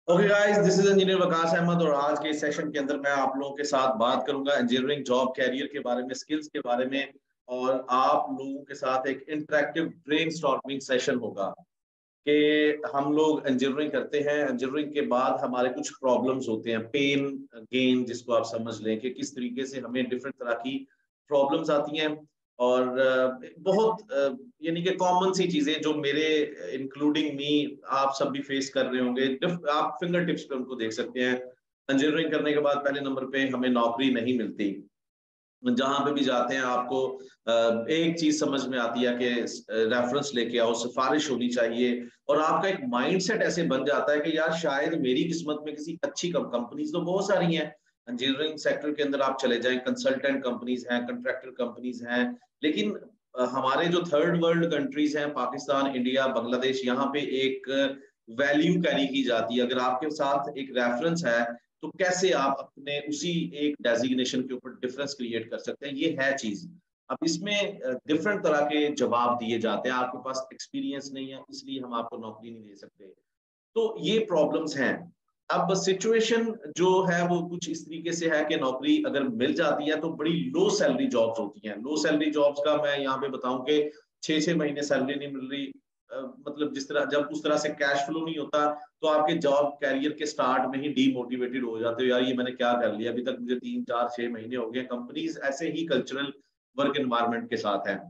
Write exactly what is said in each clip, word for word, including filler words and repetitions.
Okay guys, this is engineer Waqas Ahmed और आज के इस सेशन के अंदर मैं आप लोगों के साथ बात करूंगा इंजीनियरिंग जॉब कैरियर के बारे में, स्किल्स के बारे में। और आप लोगों के साथ एक इंटरेक्टिव ब्रेनस्टॉर्मिंग सेशन होगा कि हम लोग इंजीनियरिंग करते हैं। इंजीनियरिंग के बाद हमारे कुछ प्रॉब्लम्स होते हैं, पेन गेन जिसको आप समझ लें कि किस तरीके से हमें डिफरेंट तरह की प्रॉब्लम्स आती हैं। और अ, बहुत अ, यानी कि कॉमन सी चीजें जो मेरे इंक्लूडिंग मी आप सब भी फेस कर रहे होंगे। डिफ- आप फिंगर टिप्स पे उनको देख सकते हैं। इंजीनियरिंग करने के बाद पहले नंबर पे हमें नौकरी नहीं मिलती। जहां पे भी जाते हैं आपको अ, एक चीज समझ में आती है कि रेफरेंस लेके आओ, सिफारिश होनी चाहिए। और आपका एक माइंडसेट ऐसे बन जाता है कि यार शायद मेरी किस्मत में किसी अच्छी कंपनीज तो बहुत सारी हैं। इंजीनियरिंग सेक्टर के अंदर आप चले जाएं, कंसल्टेंट कंपनीज हैं, कंट्रैक्टर कंपनीज हैं। लेकिन अ, हमारे जो थर्ड वर्ल्ड कंट्रीज हैं, पाकिस्तान, इंडिया, बांग्लादेश, यहाँ पे एक वैल्यू कैरी की जाती है। अगर आपके साथ एक रेफरेंस है तो कैसे आप अपने उसी एक डेजिग्नेशन के ऊपर डिफरेंस क्रिएट कर सकते हैं, ये है चीज। अब इसमें डिफरेंट तरह के जवाब दिए जाते हैं। आपके पास एक्सपीरियंस नहीं है इसलिए हम आपको नौकरी नहीं दे सकते। तो ये प्रॉब्लम्स हैं। अब सिचुएशन जो है वो कुछ इस तरीके से है कि नौकरी अगर मिल जाती है तो बड़ी लो सैलरी जॉब्स होती हैं। लो सैलरी जॉब्स का मैं यहाँ पे बताऊं कि छह छह महीने सैलरी नहीं मिल रही। अ, मतलब जिस तरह जब उस तरह से कैश फ्लो नहीं होता तो आपके जॉब कैरियर के स्टार्ट में ही डीमोटिवेटेड हो जाते हो, यार ये मैंने क्या कर लिया, अभी तक मुझे तीन चार छह महीने हो गए। कंपनीज ऐसे ही कल्चरल वर्क एनवायरनमेंट के साथ है।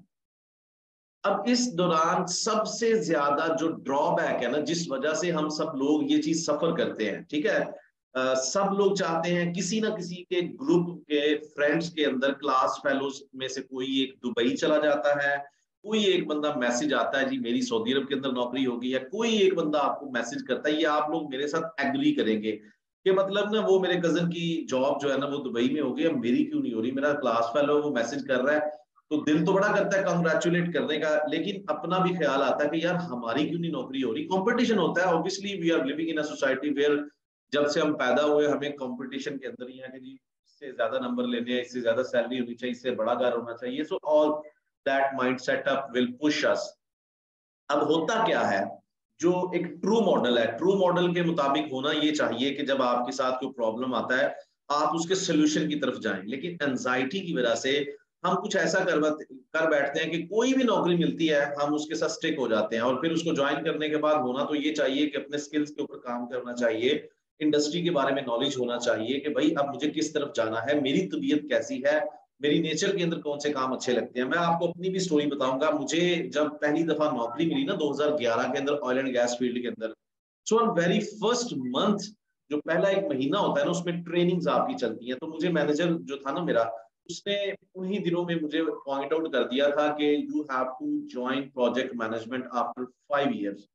अब इस दौरान सबसे ज्यादा जो ड्रॉबैक है ना, जिस वजह से हम सब लोग ये चीज सफर करते हैं, ठीक है। अ, सब लोग चाहते हैं किसी ना किसी के ग्रुप के फ्रेंड्स के अंदर, क्लास फेलोज में से कोई एक दुबई चला जाता है, कोई एक बंदा मैसेज आता है जी मेरी सऊदी अरब के अंदर नौकरी होगी, या कोई एक बंदा आपको मैसेज करता है। ये आप लोग मेरे साथ एग्री करेंगे कि मतलब ना वो मेरे कजन की जॉब जो है ना वो दुबई में होगी, अब मेरी क्यों नहीं हो रही, मेरा क्लास फेलो वो मैसेज कर रहा है। तो दिल तो बड़ा करता है कॉन्ग्रेचुलेट करने का, लेकिन अपना भी ख्याल आता है कि यार हमारी क्यों नहीं नौकरी हो रही। कंपटीशन होता है, obviously we are living in a society where जब से हम पैदा हुए हमें कंपटीशन के अंदर ही है कि जी इससे ज्यादा नंबर लेने हैं, इससे ज्यादा सैलरी होनी चाहिए, इससे बड़ा घर होना चाहिए। So all that mind setup will push us. अब होता क्या है, जो एक ट्रू मॉडल है, ट्रू मॉडल के मुताबिक होना ये चाहिए कि जब आपके साथ कोई प्रॉब्लम आता है आप उसके सोल्यूशन की तरफ जाएं। लेकिन एंजाइटी की वजह से हम कुछ ऐसा कर कर बैठते हैं कि कोई भी नौकरी मिलती है हम उसके साथ स्टिक हो जाते हैं। और फिर उसको ज्वाइन करने के बाद होना तो ये चाहिए कि अपने स्किल्स के ऊपर काम करना चाहिए, इंडस्ट्री के बारे में नॉलेज होना चाहिए कि भाई अब मुझे किस तरफ जाना है, मेरी तबीयत कैसी है, मेरी नेचर के अंदर कौन से काम अच्छे लगते हैं। मैं आपको अपनी भी स्टोरी बताऊंगा। मुझे जब पहली दफा नौकरी मिली ना दो हज़ार ग्यारह के अंदर ऑयल एंड गैस फील्ड के अंदर, so on very first month, जो पहला एक महीना होता है ना उसमें ट्रेनिंग्स आपकी चलती हैं। तो मुझे मैनेजर जो था ना मेरा, उसने उन्हीं दिनों में मुझे पॉइंट आउट कर दिया था कि you have to join project management after five years.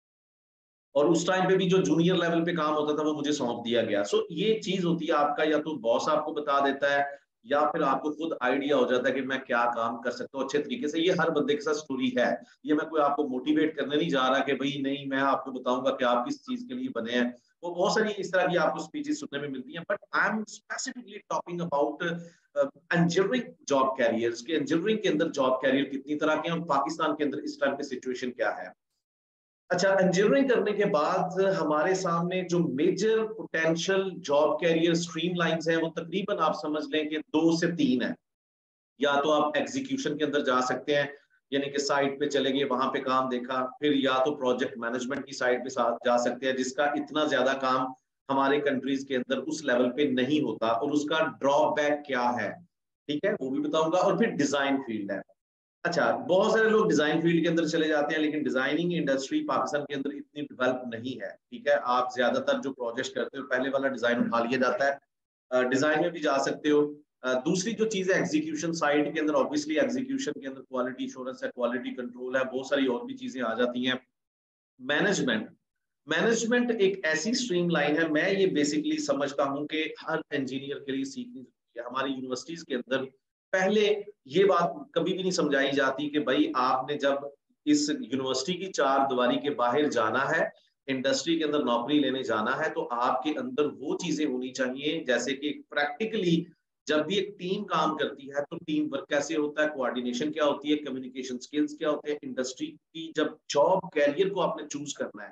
और उस टाइम पे भी जो जूनियर लेवल पे काम होता था वो मुझे सौंप दिया गया। सो ये चीज होती है, आपका या तो बॉस आपको बता देता है या फिर आपको खुद आइडिया हो जाता है कि मैं क्या काम कर सकता हूँ अच्छे तरीके से। ये हर बंदे के साथ स्टोरी है। ये मैं कोई आपको मोटिवेट करने नहीं जा रहा कि भाई नहीं मैं आपको बताऊंगा कि आप किस चीज के लिए बने हैं। वो बहुत सारी इस तरह की आपको स्पीचेस सुनने में मिलती हैं, but I am specifically talking about engineering job careers के। इंजीनियरिंग के अंदर जॉब कैरियर कितनी तरह के हैं और पाकिस्तान के अंदर इस टाइम पे सिचुएशन क्या है। अच्छा, इंजीनियरिंग करने के बाद हमारे सामने जो major potential job career stream lines हैं वो तकरीबन आप समझ लें कि दो से तीन है। या तो आप एग्जीक्यूशन के अंदर जा सकते हैं, यानी कि साइट पे चले गए वहां पे काम देखा। फिर या तो प्रोजेक्ट मैनेजमेंट की साइड पे जा सकते हैं जिसका इतना ज्यादा काम हमारे कंट्रीज के अंदर उस लेवल पे नहीं होता और उसका ड्रॉबैक क्या है, ठीक है, वो भी बताऊंगा। और फिर डिजाइन फील्ड है। अच्छा, बहुत सारे लोग डिजाइन फील्ड के अंदर चले जाते हैं लेकिन डिजाइनिंग इंडस्ट्री पाकिस्तान के अंदर इतनी डेवलप नहीं है, ठीक है। आप ज्यादातर जो प्रोजेक्ट करते हो पहले वाला डिजाइन उठा लिया जाता है, डिजाइन में भी जा सकते हो। अ, दूसरी जो चीज है एग्जीक्यूशन साइड के अंदर, ऑब्वियसली एग्जीक्यूशन के अंदर क्वालिटी इंश्योरेंस है, क्वालिटी कंट्रोल है, बहुत सारी और भी चीजें आ जाती हैं। मैनेजमेंट, मैनेजमेंट एक ऐसी स्ट्रीम लाइन है, मैं ये बेसिकली समझता हूँ कि हर इंजीनियर के लिए सीखनी जरूरी है। हमारी यूनिवर्सिटीज के अंदर पहले ये बात कभी भी नहीं समझाई जाती कि भाई आपने जब इस यूनिवर्सिटी की चार दीवारी के बाहर जाना है, इंडस्ट्री के अंदर नौकरी लेने जाना है, तो आपके अंदर वो चीजें होनी चाहिए जैसे कि प्रैक्टिकली जब भी एक टीम काम करती है तो टीम वर्क कैसे होता है, कोऑर्डिनेशन क्या होती है, कम्युनिकेशन स्किल्स क्या होते हैं। इंडस्ट्री की जब जॉब कैरियर को आपने चूज करना है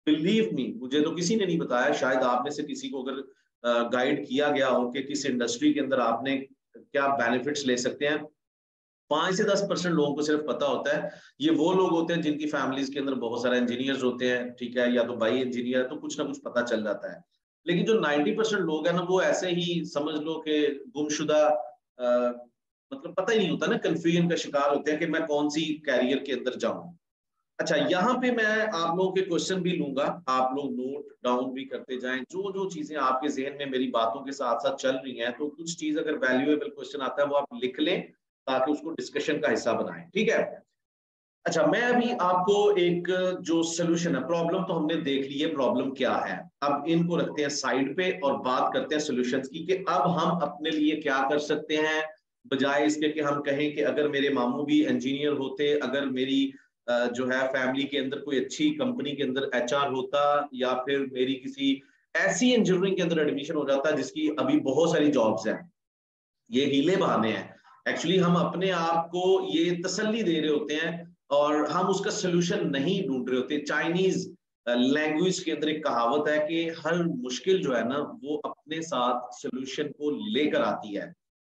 बिलीव मी, मुझे तो किसी ने नहीं बताया, शायद आप में से किसी को अगर गाइड किया गया हो कि किस इंडस्ट्री के अंदर आपने क्या बेनिफिट्स ले सकते हैं, पांच से दस परसेंट लोगों को सिर्फ पता होता है। ये वो लोग होते हैं जिनकी फैमिलीज के अंदर बहुत सारे इंजीनियर्स होते हैं, ठीक है, या तो भाई इंजीनियर है, तो कुछ ना कुछ पता चल जाता है। लेकिन जो नाइन्टी परसेंट लोग हैं ना, वो ऐसे ही समझ लो कि गुमशुदा, अ, मतलब पता ही नहीं होता ना, कंफ्यूजन का शिकार होते हैं कि मैं कौन सी कैरियर के अंदर जाऊं। अच्छा, यहाँ पे मैं आप लोगों के क्वेश्चन भी लूंगा, आप लोग नोट डाउन भी करते जाएं जो जो चीजें आपके जहन में मेरी बातों के साथ साथ चल रही हैं। तो कुछ चीज अगर वैल्यूएबल क्वेश्चन आता है वो आप लिख लें ताकि उसको डिस्कशन का हिस्सा बनाएं, ठीक है। अच्छा, मैं अभी आपको एक जो सोल्यूशन है, प्रॉब्लम तो हमने देख ली है प्रॉब्लम क्या है, अब इनको रखते हैं साइड पे और बात करते हैं सॉल्यूशंस की कि अब हम अपने लिए क्या कर सकते हैं, बजाय इसके कि हम कहें कि अगर मेरे मामू भी इंजीनियर होते, अगर मेरी जो है फैमिली के अंदर कोई अच्छी कंपनी के अंदर एचआर होता, या फिर मेरी किसी ऐसी इंजीनियरिंग के अंदर एडमिशन हो जाता जिसकी अभी बहुत सारी जॉब्स हैं। ये हीले बहाने हैं, एक्चुअली हम अपने आप को ये तसल्ली दे रहे होते हैं और हम उसका सोल्यूशन नहीं ढूंढ रहे होते। चाइनीज लैंग्वेज के अंदर एक कहावत है कि हर मुश्किल जो है ना वो अपने साथ सोल्यूशन को लेकर आती है,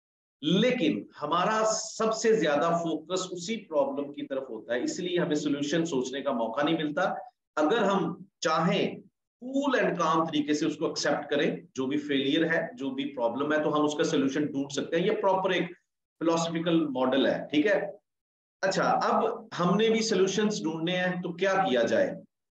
लेकिन हमारा सबसे ज्यादा फोकस उसी प्रॉब्लम की तरफ होता है, इसलिए हमें सोल्यूशन सोचने का मौका नहीं मिलता। अगर हम चाहें कूल एंड काम तरीके से उसको एक्सेप्ट करें, जो भी फेलियर है, जो भी प्रॉब्लम है, तो हम उसका सोल्यूशन ढूंढ सकते हैं। ये प्रॉपर एक फिलोसफिकल मॉडल है, ठीक है। अच्छा, अब हमने भी सोल्यूशंस ढूंढने हैं तो क्या किया जाए।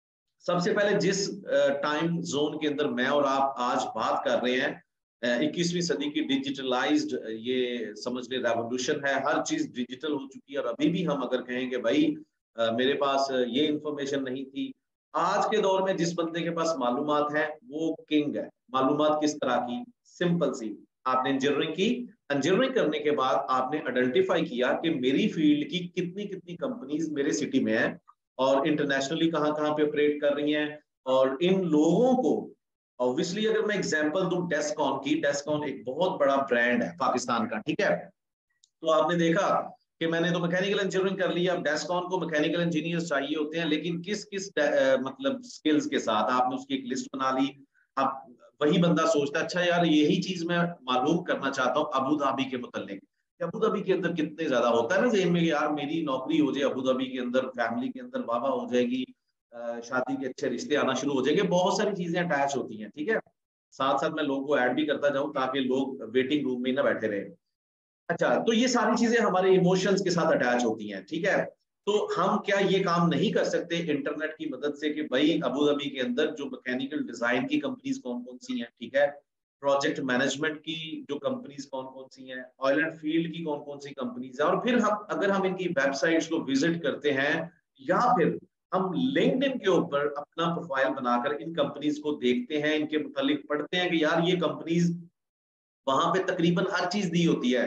सबसे पहले जिस टाइम जोन के अंदर मैं और आप आज बात कर रहे हैं, इक्कीसवीं सदी की डिजिटलाइज्ड ये समझ ले रेवोल्यूशन है, हर चीज डिजिटल हो चुकी है। और अभी भी हम अगर कहेंगे भाई मेरे पास ये इंफॉर्मेशन नहीं थी, आज के दौर में जिस बंदे के पास मालूमात है वो किंग है। मालूमात किस तरह की, सिंपल सी, आपने इंजीनियरिंग की, इंजीनियरिंग करने के बाद आपने आइडेंटिफाई किया कि मेरी फील्ड की कितनी कितनी कंपनीज मेरे सिटी में है और इंटरनेशनली कहाँ कहाँ पे ऑपरेट कर रही हैं, और इन लोगों को ऑब्वियसली, अगर मैं एग्जांपल दूं डेस्कॉन की, डेस्कॉन एक बहुत बड़ा ब्रांड है पाकिस्तान का, ठीक है। तो आपने देखा कि मैंने तो मैकेनिकल इंजीनियरिंग कर लिया, अब डेस्कॉन को मैकेनिकल इंजीनियर्स चाहिए होते हैं, लेकिन किस किस आ, मतलब स्किल्स के साथ, आपने उसकी एक लिस्ट बना ली। अब वही बंदा सोचता है अच्छा यार यही चीज मैं मालूम करना चाहता हूँ अबू धाबी के मुतालिक, अबू धाबी के अंदर कितने ज्यादा होता है ना जेहन में कि यार मेरी नौकरी हो जाए अबू धाबी के अंदर, फैमिली के अंदर वाह हो जाएगी, शादी के अच्छे रिश्ते आना शुरू हो जाएंगे, बहुत सारी चीजें अटैच होती हैं, ठीक है। साथ साथ मैं लोगों को ऐड भी करता जाऊं ताकि लोग वेटिंग रूम में ना बैठे रहे। अच्छा, तो ये सारी चीजें हमारे इमोशंस के साथ अटैच होती हैं, ठीक है। तो हम क्या ये काम नहीं कर सकते इंटरनेट की मदद से कि भाई अबू धाबी के अंदर जो मैकेनिकल डिजाइन की कंपनीज कौन कौन सी हैं, ठीक है, प्रोजेक्ट मैनेजमेंट की जो कंपनीज कौन कौन सी हैं, ऑयल एंड फील्ड की कौन कौन सी कंपनीज हैं, और फिर हम अगर हम इनकी वेबसाइट्स को विजिट करते हैं या फिर हम लिंक्डइन के ऊपर अपना प्रोफाइल बनाकर इन कंपनीज को देखते हैं, इनके मुतालिक पढ़ते हैं कि यार ये कंपनीज, वहां पे तकरीबन हर चीज दी होती है।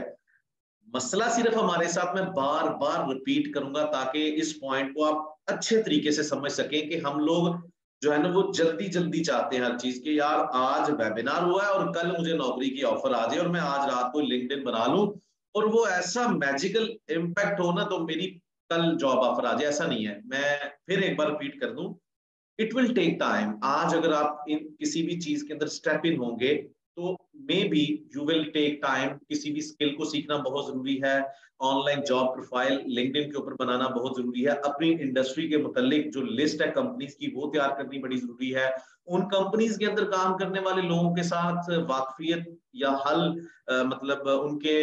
मसला सिर्फ हमारे साथ, मैं बार बार रिपीट करूंगा ताकि इस पॉइंट को आप अच्छे तरीके से समझ सकें कि हम लोग जो है ना वो जल्दी जल्दी चाहते हैं हर चीज के, यार आज वेबिनार हुआ है और कल मुझे नौकरी की ऑफर आ जाए और मैं आज रात को लिंक्डइन बना लूं और वो ऐसा मैजिकल इम्पैक्ट हो ना तो मेरी कल जॉब ऑफर आ जाए। ऐसा नहीं है, मैं फिर एक बार रिपीट कर दूं, इट विल टेक टाइम। आज अगर आप इन किसी भी चीज के अंदर स्टेप इन होंगे तो may be you will take time. किसी भी स्किल को सीखना बहुत जरूरी है, ऑनलाइन जॉब प्रोफाइल लिंक्डइन के ऊपर बनाना बहुत जरूरी है, अपनी इंडस्ट्री के मुतालिक जो लिस्ट है कंपनीज की वो तैयार करनी बड़ी जरूरी है, उन कंपनीज के अंदर काम करने वाले लोगों के साथ वाकफियत या हल आ, मतलब उनके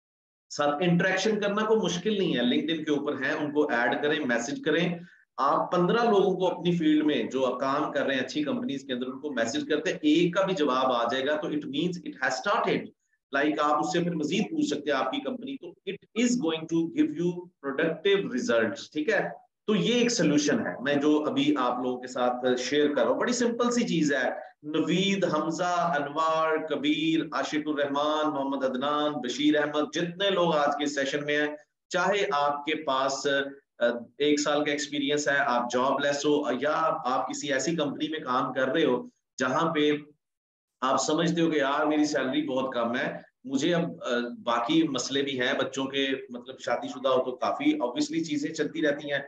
साथ इंटरेक्शन करना कोई मुश्किल नहीं है, लिंक्डइन के ऊपर है, उनको ऐड करें, मैसेज करें। आप पंद्रह लोगों को अपनी फील्ड में जो काम कर रहे हैं अच्छी कंपनीज के अंदर उनको मैसेज करते हैं, एक का भी जवाब आ जाएगा तो it means it has started. Like आप उससे फिर मजीद पूछ सकते हैं आपकी कंपनी, तो it is going to give you productive results, ठीक है। तो ये एक सोल्यूशन है मैं जो अभी आप लोगों के साथ शेयर कर रहा हूँ, बड़ी सिंपल सी चीज है। नवीद, हमजा, अनवार, कबीर, आशिकुर रहमान, मोहम्मद अदनान, बशीर अहमद, जितने लोग आज के सेशन में हैं, चाहे आपके पास एक साल का एक्सपीरियंस है, आप जॉबलेस हो, या आप किसी ऐसी कंपनी में काम कर रहे हो जहां पे आप समझते हो कि यार मेरी सैलरी बहुत कम है, मुझे अब बाकी मसले भी हैं बच्चों के, मतलब शादीशुदा हो तो काफी ऑब्वियसली चीजें चलती रहती हैं,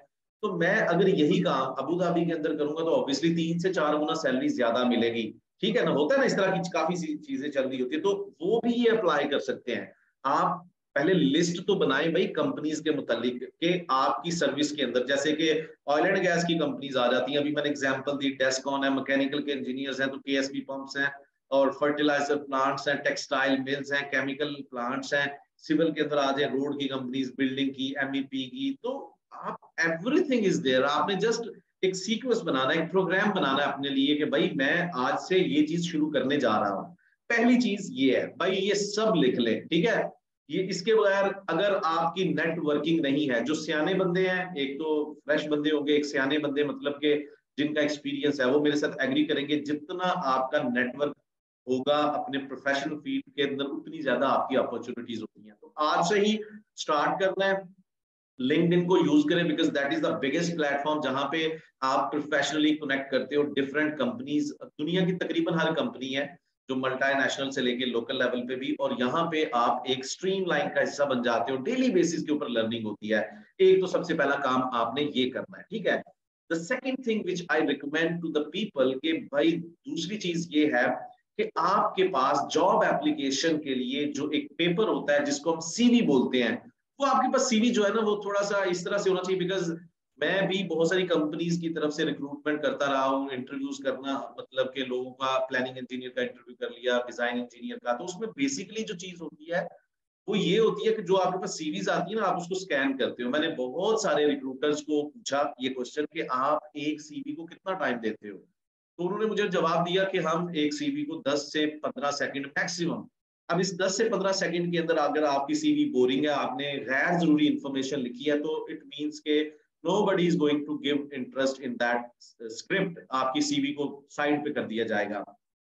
तो मैं अगर यही काम अबू धाबी के अंदर करूंगा तो ऑब्वियसली तीन से चार गुना सैलरी ज्यादा मिलेगी, ठीक है ना, होता है ना इस तरह की काफी चीजें चल रही होती है, तो वो भी ये अप्लाई कर सकते हैं। आप पहले लिस्ट तो बनाए भाई कंपनीज के मुतालिक के आपकी सर्विस के अंदर, जैसे कि ऑयल एंड गैस की कंपनीज आ जाती हैं, अभी मैंने एग्जांपल दी, डेस्कॉन है, मैकेनिकल के इंजीनियर्स हैं तो केएसबी पंप्स हैं, और फर्टिलाइजर प्लांट्स हैं, टेक्सटाइल मिल्स हैं, केमिकल प्लांट्स हैं, सिविल के अंदर आ जाए रोड की कंपनीज, बिल्डिंग की, एमईपी की, तो आप एवरीथिंग इज देयर। आपने जस्ट एक सीक्वेंस बनाना है, एक प्रोग्राम बनाना है अपने लिए कि भाई मैं आज से ये चीज शुरू करने जा रहा हूँ। पहली चीज ये है भाई, ये सब लिख ले, ठीक है। ये इसके बगैर अगर आपकी नेटवर्किंग नहीं है, जो सियाने बंदे हैं, एक तो फ्रेश बंदे होंगे, एक सियाने बंदे मतलब के जिनका एक्सपीरियंस है, वो मेरे साथ एग्री करेंगे, जितना आपका नेटवर्क होगा अपने प्रोफेशनल फील्ड के अंदर उतनी ज्यादा आपकी अपॉर्चुनिटीज होती हैं। तो आज से ही स्टार्ट करना है, लिंक्डइन को यूज करें, because that is the biggest platform जहां पे आप प्रोफेशनली कनेक्ट करते हो डिफरेंट कंपनीज। दुनिया की तकरीबन हर कंपनी है, जो मल्टीनेशनल से लेके लोकल लेवल पे भी, और यहाँ पे आप एक स्ट्रीम लाइन का हिस्सा बन जाते हो, डेली बेसिस के ऊपर लर्निंग होती है। एक तो सबसे पहला काम आपने ये करना है, ठीक है। The second thing which I recommend to the people के भाई, दूसरी चीज ये है कि आपके पास जॉब एप्लीकेशन के लिए जो एक पेपर होता है जिसको हम सीवी बोलते हैं, वो आपके पास सीवी जो है ना वो थोड़ा सा इस तरह से होना चाहिए। बिकॉज मैं भी बहुत सारी कंपनीज की तरफ से रिक्रूटमेंट करता रहा हूँ, इंटरव्यूज करना, मतलब के लोगों का प्लानिंग इंजीनियर का इंटरव्यू कर लिया, डिजाइन इंजीनियर का, तो उसमें बेसिकली जो चीज होती है वो ये होती है कि जो आपके पास सीवीज आती है ना, आप उसको स्कैन करते हो। मैंने बहुत सारे रिक्रूटर्स को पूछा ये क्वेश्चन कि आप एक सीवी को कितना टाइम देते हो, तो उन्होंने मुझे जवाब दिया कि हम एक सीवी को दस से पंद्रह सेकंड मैक्सिमम। अब इस दस से पंद्रह सेकंड के अंदर अगर आपकी सीवी बोरिंग है, आपने गैर जरूरी इंफॉर्मेशन लिखी है, तो इट मींस के nobody is going to give interest in that script, आपकी सीवी को साइड पे कर दिया जाएगा।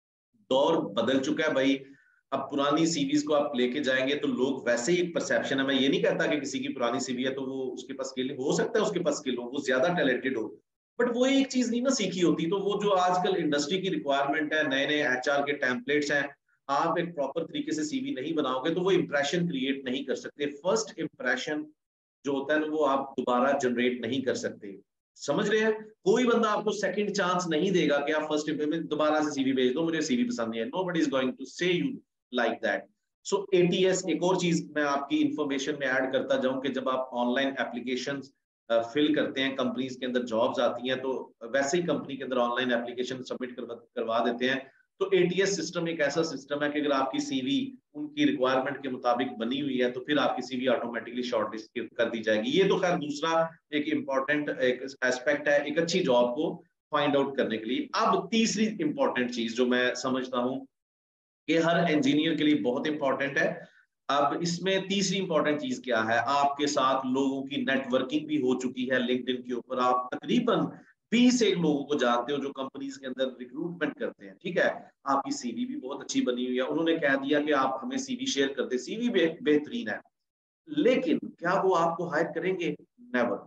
दौर बदल चुका है भाई, अब पुरानी सीवीज को आप लेके जाएंगे तो लोग वैसे ही, एक परसेप्शन है, मैं ये नहीं कहता कि किसी की पुरानी सीवी है तो वो उसके पास स्किल हो सकता है, उसके पास स्किल हो, वो ज्यादा टैलेंटेड हो, बट वो एक चीज नहीं ना सीखी होती। तो वो जो आजकल इंडस्ट्री की रिक्वायरमेंट है, नए नए एचआर के टेम्पलेट्स हैं, आप एक प्रॉपर तरीके से सीवी नहीं बनाओगे तो वो इंप्रेशन क्रिएट नहीं कर सकते। फर्स्ट इंप्रेशन जो होता है ना वो आप दोबारा जनरेट नहीं कर सकते, समझ रहे हैं। कोई बंदा आपको सेकंड चांस नहीं देगा कि आप फर्स्ट में दोबारा से सीवी भेज दो, मुझे सीवी पसंद नहीं है, nobody is going to say you like that. So ATS, एक और चीज मैं आपकी इंफॉर्मेशन में ऐड करता जाऊं कि जब आप ऑनलाइन एप्लीकेशन फिल करते हैं, कंपनीज के अंदर जॉब्स आती हैं, तो वैसे ही कंपनी के अंदर ऑनलाइन एप्लीकेशन सबमिट करवा करवा देते हैं। तो एटीएस सिस्टम एक ऐसा सिस्टम है कि अगर आपकी सीवी उनकी रिक्वायरमेंट के मुताबिक बनी हुई है तो फिर आपकी सीवी ऑटोमेटिकली शॉर्टलिस्ट कर दी जाएगी। ये तो खैर दूसरा एक इंपॉर्टेंट एक एस्पेक्ट है एक अच्छी जॉब को फाइंड आउट करने के लिए। अब तीसरी इंपॉर्टेंट चीज जो मैं समझता हूँ कि हर इंजीनियर के लिए बहुत इंपॉर्टेंट है, अब इसमें तीसरी इंपॉर्टेंट चीज क्या है, आपके साथ लोगों की नेटवर्किंग भी हो चुकी है। लिंक्डइन के ऊपर आप तकरीबन बीस एक लोगों को जानते हो जो कंपनीज के अंदर रिक्रूटमेंट करते हैं, ठीक है। आपकी सीवी भी बहुत अच्छी बनी हुई है, उन्होंने कह दिया कि आप हमें सीवी शेयर कर दे, सीवी बेहतरीन है, लेकिन क्या वो आपको हायर करेंगे? नेवर।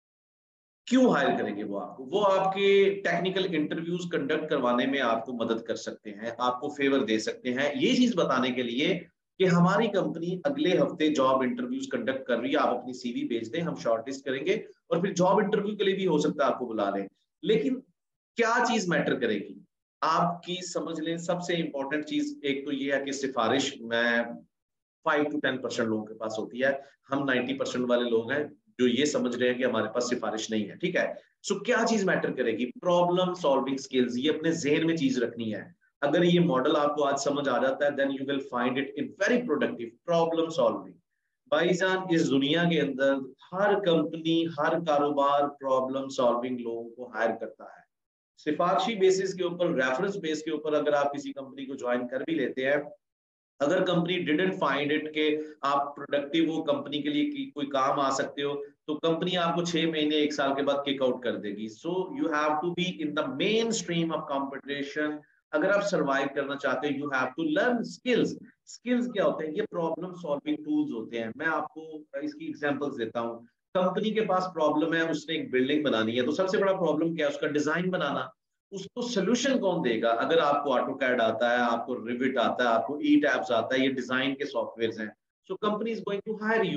क्यों हायर करेंगे वो आपको? वो आपके टेक्निकल इंटरव्यूज कंडक्ट करवाने में आपको मदद कर सकते हैं, आपको फेवर दे सकते हैं, ये चीज बताने के लिए कि हमारी कंपनी अगले हफ्ते जॉब इंटरव्यूज कंडक्ट कर रही है, आप अपनी सीवी भेज दें, हम शॉर्टलिस्ट करेंगे और फिर जॉब इंटरव्यू के लिए भी हो सकता है आपको बुला लें। लेकिन क्या चीज मैटर करेगी? आपकी समझ लें सबसे इंपॉर्टेंट चीज एक तो ये है कि सिफारिश में फाइव टू टेन परसेंट लोगों के पास होती है, हम नाइन्टी परसेंट वाले लोग हैं जो ये समझ रहे हैं कि हमारे पास सिफारिश नहीं है, ठीक है। सो क्या चीज मैटर करेगी? प्रॉब्लम सॉल्विंग स्किल्स, ये अपने जहन में चीज रखनी है। अगर ये मॉडल आपको आज समझ आ जाता है then you will find it in very productive. Problem solving भाईजान, इस दुनिया के अंदर हर कंपनी हर कारोबार प्रॉब्लम सॉल्विंग लोगों को हायर करता है। सिफारशी बेसिस के ऊपर, रेफरेंस बेस के ऊपर अगर आप किसी कंपनी को ज्वाइन कर भी लेते हैं, अगर कंपनी डिडंट फाइंड इट के आप प्रोडक्टिव हो, कंपनी के लिए कि कोई काम आ सकते हो, तो कंपनी आपको छह महीने एक साल के बाद किक आउट कर देगी। So you have to be in the mainstream of competition. अगर आप सरवाइव करना चाहते हो you have to learn skills. Skills क्या होते हैं? ये प्रॉब्लम सॉल्विंग टूल्स होते हैं। मैं आपको इसकी एग्जांपल्स देता हूँ। कंपनी के पास प्रॉब्लम है, उसने एक बिल्डिंग बनानी है, तो सबसे बड़ा प्रॉब्लम क्या है? उसका डिजाइन बनाना। उसको सोल्यूशन कौन देगा? अगर आपको ऑटो कैड आता है, आपको रिविट आता है, आपको ई टैब्स आता है, ये डिजाइन के सॉफ्टवेयर हैं, so company is going to hire you.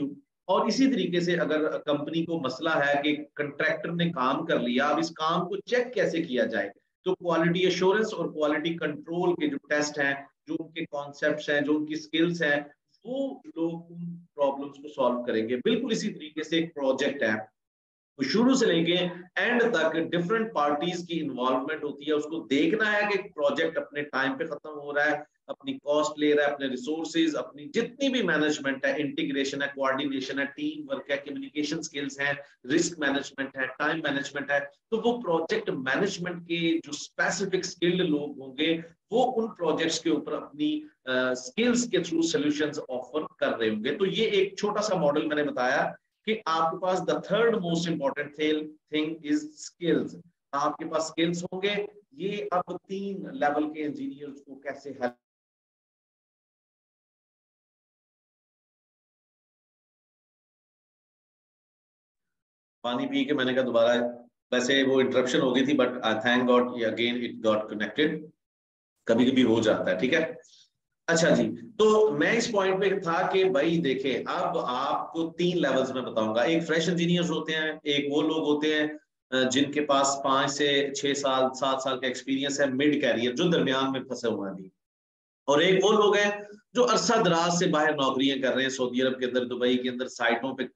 और इसी तरीके से अगर कंपनी को मसला है कि कंट्रैक्टर ने काम कर लिया, अब इस काम को चेक कैसे किया जाए, तो क्वालिटी एश्योरेंस और क्वालिटी कंट्रोल के जो टेस्ट हैं, जो उनके कॉन्सेप्ट्स हैं, जो उनकी स्किल्स हैं, वो लोग उन प्रॉब्लम्स को सॉल्व करेंगे। बिल्कुल इसी तरीके से एक प्रोजेक्ट है, तो शुरू से लेके एंड तक डिफरेंट पार्टीज की इन्वॉल्वमेंट होती है। उसको देखना है कि प्रोजेक्ट अपने टाइम पे खत्म हो रहा है, अपनी कॉस्ट ले रहा है, अपने रिसोर्सेज, अपनी जितनी भी मैनेजमेंट है, इंटीग्रेशन है, कोऑर्डिनेशन है, टीम वर्क है, कम्युनिकेशन स्किल्स है, रिस्क मैनेजमेंट है, टाइम मैनेजमेंट है, तो वो प्रोजेक्ट मैनेजमेंट के जो स्पेसिफिक स्किल्ड लोग होंगे वो उन प्रोजेक्ट्स के ऊपर अपनी स्किल्स uh, के थ्रू सॉल्यूशंस ऑफर कर रहे होंगे। तो ये एक छोटा सा मॉडल मैंने बताया कि आपके पास the third most important thing is skills. आपके पास स्किल्स होंगे, ये अब तीन लेवल के इंजीनियर्स को कैसे हेल्प। पानी पी के मैंने कहा दोबारा, वैसे वो इंटरप्शन हो गई थी but thank god again it got connected, कभी कभी हो जाता है, ठीक है। अच्छा जी, तो मैं इस पॉइंट पे था कि भाई देखें, अब आपको तीन लेवल्स में बताऊंगा। एक फ्रेश इंजीनियर्स होते हैं, एक वो लोग होते हैं जिनके पास पांच से छह साल सात साल का एक्सपीरियंस है, मिड कैरियर जो दरमियान में फंसे हुए हैं अभी, और एक वो लोग हैं जो अरसा दराज से बाहर नौकरियां कर रहे हैं, सऊदी अरब के अंदर, दुबई के अंदर साइटों पे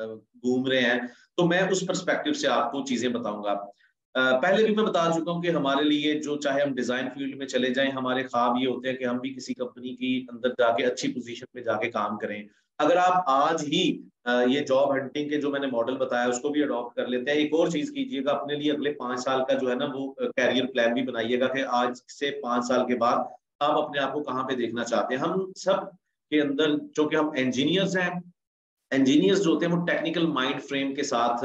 घूम रहे हैं। तो मैं उस पर्सपेक्टिव से आपको चीजें बताऊंगा। पहले भी मैं बता चुका हूं कि हमारे लिए जो चाहे हम डिजाइन फील्ड में चले जाएं, हमारे ख्वाब ये होते हैं कि हम भी किसी कंपनी की अंदर जाके अच्छी पोजीशन पे जाके काम करें। अगर आप आज ही ये जॉब हंटिंग के जो मैंने मॉडल बताया उसको भी अडॉप्ट कर लेते हैं, एक और चीज कीजिएगा अपने लिए, अगले पांच साल का जो है ना वो कैरियर प्लान भी बनाइएगा कि आज से पांच साल के बाद आप अपने आप को कहाँ पे देखना चाहते हैं। हम सब के अंदर जो कि हम इंजीनियर्स हैं, इंजीनियर्स जो होते हैं वो टेक्निकल माइंड फ्रेम के साथ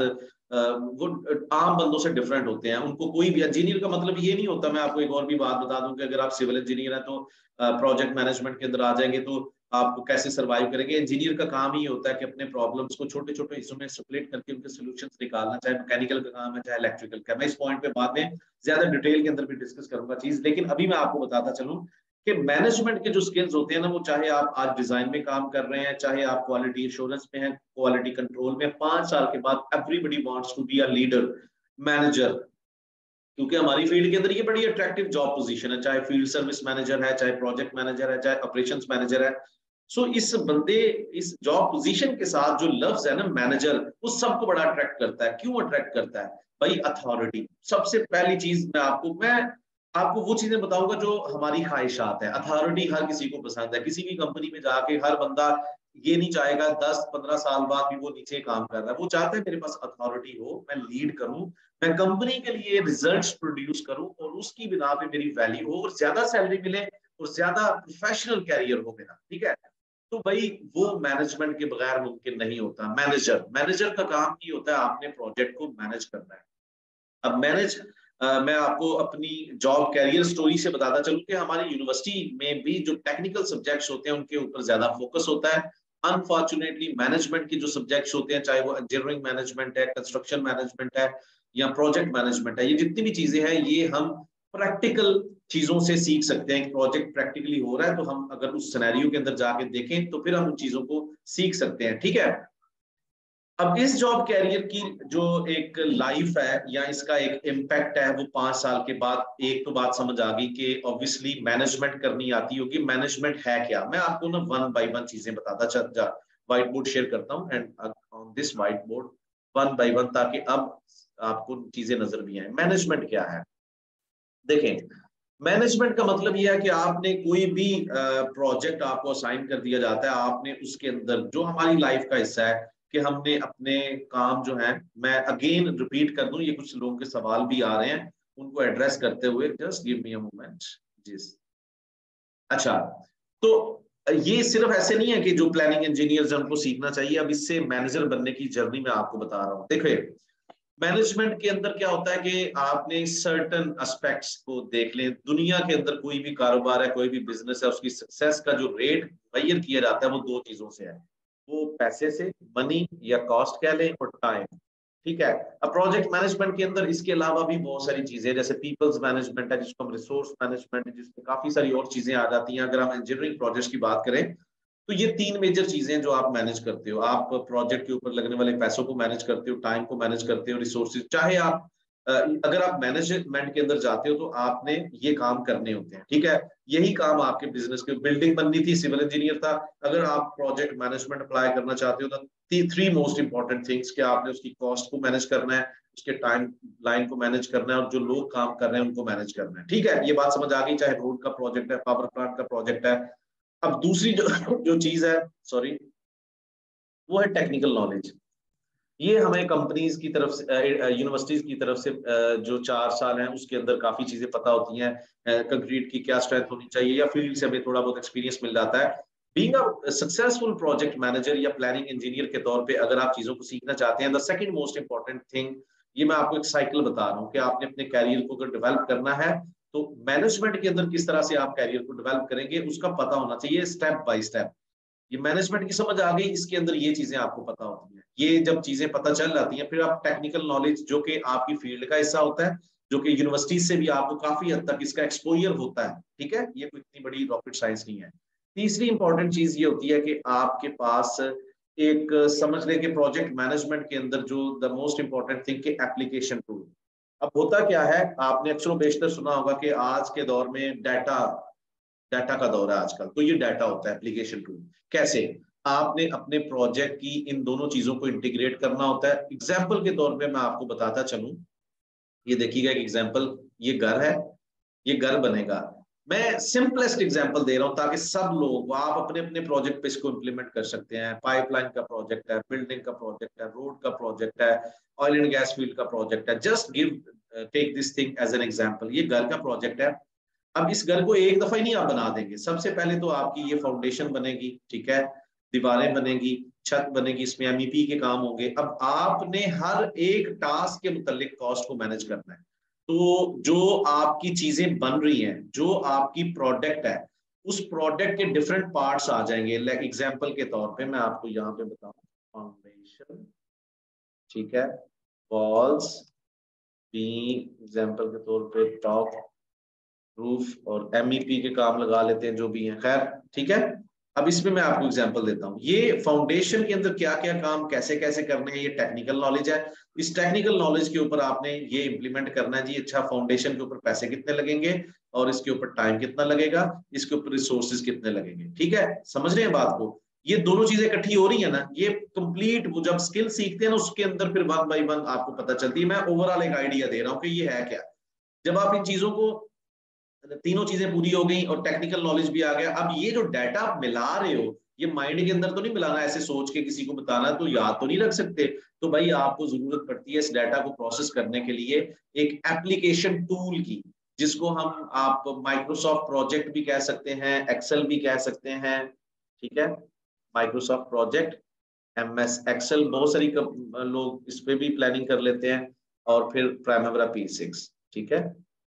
वो आम बंदों से डिफरेंट होते हैं। उनको कोई भी इंजीनियर का मतलब ये नहीं होता, मैं आपको एक और भी बात बता दूं कि अगर आप सिविल इंजीनियर हैं तो प्रोजेक्ट मैनेजमेंट के अंदर आ जाएंगे तो आप कैसे सरवाइव करेंगे। इंजीनियर का काम ही होता है कि अपने प्रॉब्लम्स को छोटे छोटे हिस्सों में स्प्लिट करके उनके सॉल्यूशंस निकालना, चाहे मैकेनिकल का काम है चाहे इलेक्ट्रिकल का। मैं इस पॉइंट पे बाद में ज्यादा डिटेल के अंदर भी डिस्कस करूंगा चीज, लेकिन अभी मैं आपको बताता चलूं कि मैनेजमेंट के जो स्किल्स होते हैं ना, वो चाहे आप आज डिजाइन में काम कर रहे हैं, चाहे आप क्वालिटी एश्योरेंस में हैं, क्वालिटी कंट्रोल में, पांच साल के बाद everybody wants to be a leader, manager, क्योंकि हमारी फील्ड के अंदर ये बड़ी अट्रैक्टिव जॉब पोजीशन है, चाहे फील्ड सर्विस मैनेजर है, चाहे प्रोजेक्ट मैनेजर है, चाहे ऑपरेशंस मैनेजर है। सो इस बंदे इस जॉब पोजीशन के साथ जो लफ्ज है ना मैनेजर, उस सबको बड़ा अट्रैक्ट करता है। क्यों अट्रैक्ट करता है भाई? अथॉरिटी। सबसे पहली चीज मैं आपको मैं आपको वो चीजें बताऊंगा जो हमारी ख्वाहिशात है। अथॉरिटी हर किसी को पसंद है। किसी भी कंपनी में जाके हर बंदा ये नहीं चाहेगा दस पंद्रह साल बाद भी वो नीचे काम कर रहा है, वो चाहता है मेरे पास अथॉरिटी हो, मैं लीड करूं, मैं कंपनी के लिए रिजल्ट्स प्रोड्यूस करूं और उसकी बिना पे मेरी वैल्यू हो और ज्यादा सैलरी मिले और ज्यादा प्रोफेशनल कैरियर हो मेरा, ठीक है। तो भाई वो मैनेजमेंट के बगैर मुमकिन नहीं होता। मैनेजर मैनेजर का काम नहीं होता है आपने प्रोजेक्ट को मैनेज करना है। अब मैनेज Uh, मैं आपको अपनी जॉब कैरियर स्टोरी से बताता चलूं कि हमारी यूनिवर्सिटी में भी जो टेक्निकल सब्जेक्ट्स होते हैं उनके ऊपर ज्यादा फोकस होता है। अनफॉर्चुनेटली मैनेजमेंट के जो सब्जेक्ट्स होते हैं, चाहे वो इंजीनियरिंग मैनेजमेंट है, कंस्ट्रक्शन मैनेजमेंट है या प्रोजेक्ट मैनेजमेंट है, ये जितनी भी चीजें हैं ये हम प्रैक्टिकल चीजों से सीख सकते हैं। प्रोजेक्ट प्रैक्टिकली हो रहा है तो हम अगर उस सिनेरियो के अंदर जाके देखें तो फिर हम उन चीजों को सीख सकते हैं, ठीक है। अब इस जॉब कैरियर की जो एक लाइफ है या इसका एक इम्पैक्ट है वो पांच साल के बाद एक तो बात समझ आ गई कि ऑब्वियसली मैनेजमेंट करनी आती होगी। मैनेजमेंट है क्या, मैं आपको ना वन बाय वन चीजें बताता चल जा व्हाइट बोर्ड शेयर करता हूँ and on this white board one by one, ताकि अब आपको चीजें नजर भी आए। मैनेजमेंट क्या है देखें, मैनेजमेंट का मतलब यह है कि आपने कोई भी प्रोजेक्ट आपको असाइन कर दिया जाता है, आपने उसके अंदर जो हमारी लाइफ का हिस्सा है कि हमने अपने काम जो है, मैं अगेन रिपीट कर दूं, ये कुछ लोगों के सवाल भी आ रहे हैं उनको एड्रेस करते हुए, just give me a moment. जी अच्छा, तो ये सिर्फ ऐसे नहीं है कि जो प्लानिंग इंजीनियर्स हैं उनको सीखना चाहिए। अब इससे मैनेजर बनने की जर्नी मैं आपको बता रहा हूँ। देखिए मैनेजमेंट के अंदर क्या होता है कि आपने सर्टन एस्पेक्ट्स को देख लें। दुनिया के अंदर कोई भी कारोबार है, कोई भी बिजनेस है, उसकी सक्सेस का जो रेट मेजर किया जाता है वो दो चीजों से है, वो पैसे से, मनी या कॉस्ट कह लें, और टाइम, ठीक है। अब प्रोजेक्ट मैनेजमेंट के अंदर इसके अलावा भी बहुत सारी चीजें, जैसे पीपल्स मैनेजमेंट है जिसको हम रिसोर्स मैनेजमेंट, जिसमें काफी सारी और चीजें आ जाती हैं। अगर हम इंजीनियरिंग प्रोजेक्ट्स की बात करें तो ये तीन मेजर चीजें जो आप मैनेज करते हो, आप प्रोजेक्ट के ऊपर लगने वाले पैसों को मैनेज करते हो, टाइम को मैनेज करते हो, रिसोर्सेज, चाहे आप अगर आप मैनेजमेंट के अंदर जाते हो तो आपने ये काम करने होते हैं, ठीक है। यही काम आपके बिजनेस के, बिल्डिंग बननी थी, सिविल इंजीनियर था, अगर आप प्रोजेक्ट मैनेजमेंट अप्लाई करना चाहते हो तो थ्री मोस्ट इंपॉर्टेंट थिंग्स कि आपने उसकी कॉस्ट को मैनेज करना है, उसके टाइम लाइन को मैनेज करना है, और जो लोग काम कर रहे हैं उनको मैनेज करना है, ठीक है। ये बात समझ आ गई, चाहे रोड का प्रोजेक्ट है, पावर प्लांट का प्रोजेक्ट है। अब दूसरी जो जो चीज है, सॉरी, वो है टेक्निकल नॉलेज। ये हमें कंपनीज की तरफ से, यूनिवर्सिटीज की तरफ से जो चार साल हैं उसके अंदर काफी चीजें पता होती हैं, कंक्रीट की क्या स्ट्रेंथ होनी चाहिए, या फील्ड से हमें थोड़ा बहुत एक्सपीरियंस मिल जाता है। Being a successful project manager या प्लानिंग इंजीनियर के तौर पे अगर आप चीजों को सीखना चाहते हैं, the second most important thing, ये मैं आपको एक साइकिल बता रहा हूँ कि आपने अपने कैरियर को अगर डेवलप करना है तो मैनेजमेंट के अंदर किस तरह से आप कैरियर को डेवलप करेंगे उसका पता होना चाहिए, स्टेप बाय स्टेप। ये मैनेजमेंट की समझ आ गई, इसके अंदर ये चीजें आपको पता होती हैं। ये जब चीजें पता चल जाती हैं, फिर आप टेक्निकल नॉलेज जो कि आपकी फील्ड का हिस्सा होता है, जो कि यूनिवर्सिटी से भी आपको काफी हद तक इसका एक्सपोजर होता है, ठीक है, ये कोई इतनी बड़ी रॉकेट साइंस नहीं है। तीसरी इंपॉर्टेंट चीज ये होती है कि आपके पास एक, समझ लें कि प्रोजेक्ट मैनेजमेंट के अंदर जो द मोस्ट इंपॉर्टेंट थिंग के एप्लीकेशन टूल। अब होता क्या है, आपने अक्सर बेशतर सुना होगा कि आज के दौर में डाटा डाटा का दौर है आजकल, तो ये डाटा होता है एप्लीकेशन टूल। कैसे? आपने अपने प्रोजेक्ट की इन दोनों चीजों को इंटीग्रेट करना होता है। एग्जाम्पल के तौर पे मैं आपको बताता चलूं, ये देखिएगा एक एग्जाम्पल, ये घर है, ये घर बनेगा। मैं सिंपलेस्ट एग्जांपल दे रहा हूं ताकि सब लोग, आप अपने अपने प्रोजेक्ट पे इसको इंप्लीमेंट कर सकते हैं। पाइपलाइन का प्रोजेक्ट है, बिल्डिंग का प्रोजेक्ट है, रोड का प्रोजेक्ट है, ऑयल एंड गैस फील्ड का प्रोजेक्ट है। Just give take this thing as an example, ये घर का प्रोजेक्ट है। अब इस घर को एक दफा ही नहीं आप बना देंगे, सबसे पहले तो आपकी ये फाउंडेशन बनेगी, ठीक है, दीवारें बनेगी, छत बनेगी, इसमें एमईपी के काम होंगे। अब आपने हर एक टास्क के मुतालिक कॉस्ट को मैनेज करना है। तो जो आपकी चीजें बन रही हैं, जो आपकी प्रोडक्ट है, उस प्रोडक्ट के डिफरेंट पार्ट्स आ जाएंगे। एग्जांपल के तौर पे मैं आपको यहाँ पे बताऊं, फाउंडेशन, ठीक है, वॉल्स, बीम, एग्जांपल के तौर पे टॉप, रूफ, और एमईपी के काम लगा लेते हैं जो भी हैं, खैर ठीक है। अब इसमें मैं आपको एग्जांपल देता हूं, ये फाउंडेशन के अंदर क्या क्या काम कैसे कैसे करने हैं, ये टेक्निकल नॉलेज है। इस टेक्निकल नॉलेज के ऊपर आपने ये इंप्लीमेंट करना है जी। अच्छा, फाउंडेशन के ऊपर पैसे कितने लगेंगे, और इसके ऊपर टाइम कितना लगेगा, इसके ऊपर रिसोर्सेज कितने लगेंगे, ठीक है, समझ रहे हैं बात को। ये दोनों चीजें इकट्ठी हो रही है ना, ये कंप्लीट, वो जब स्किल सीखते हैं ना उसके अंदर फिर वन बाई वन आपको पता चलती है। मैं ओवरऑल एक आइडिया दे रहा हूँ कि ये है क्या। जब आप इन चीजों को, तीनों चीजें पूरी हो गई और टेक्निकल नॉलेज भी आ गया, अब ये जो डाटा आप मिला रहे हो, ये माइंड के अंदर तो नहीं मिलाना ऐसे सोच के किसी को बताना, तो याद तो नहीं रख सकते। तो भाई आपको जरूरत पड़ती है इस डाटा को प्रोसेस करने के लिए एक एप्लीकेशन टूल की, जिसको हम, आप माइक्रोसॉफ्ट प्रोजेक्ट भी कह सकते हैं, एक्सेल भी कह सकते हैं, ठीक है। Microsoft project, M S Excel, बहुत सारी लोग इस पे भी प्लानिंग कर लेते हैं, और फिर प्राइमरी पी सिक्स, ठीक है।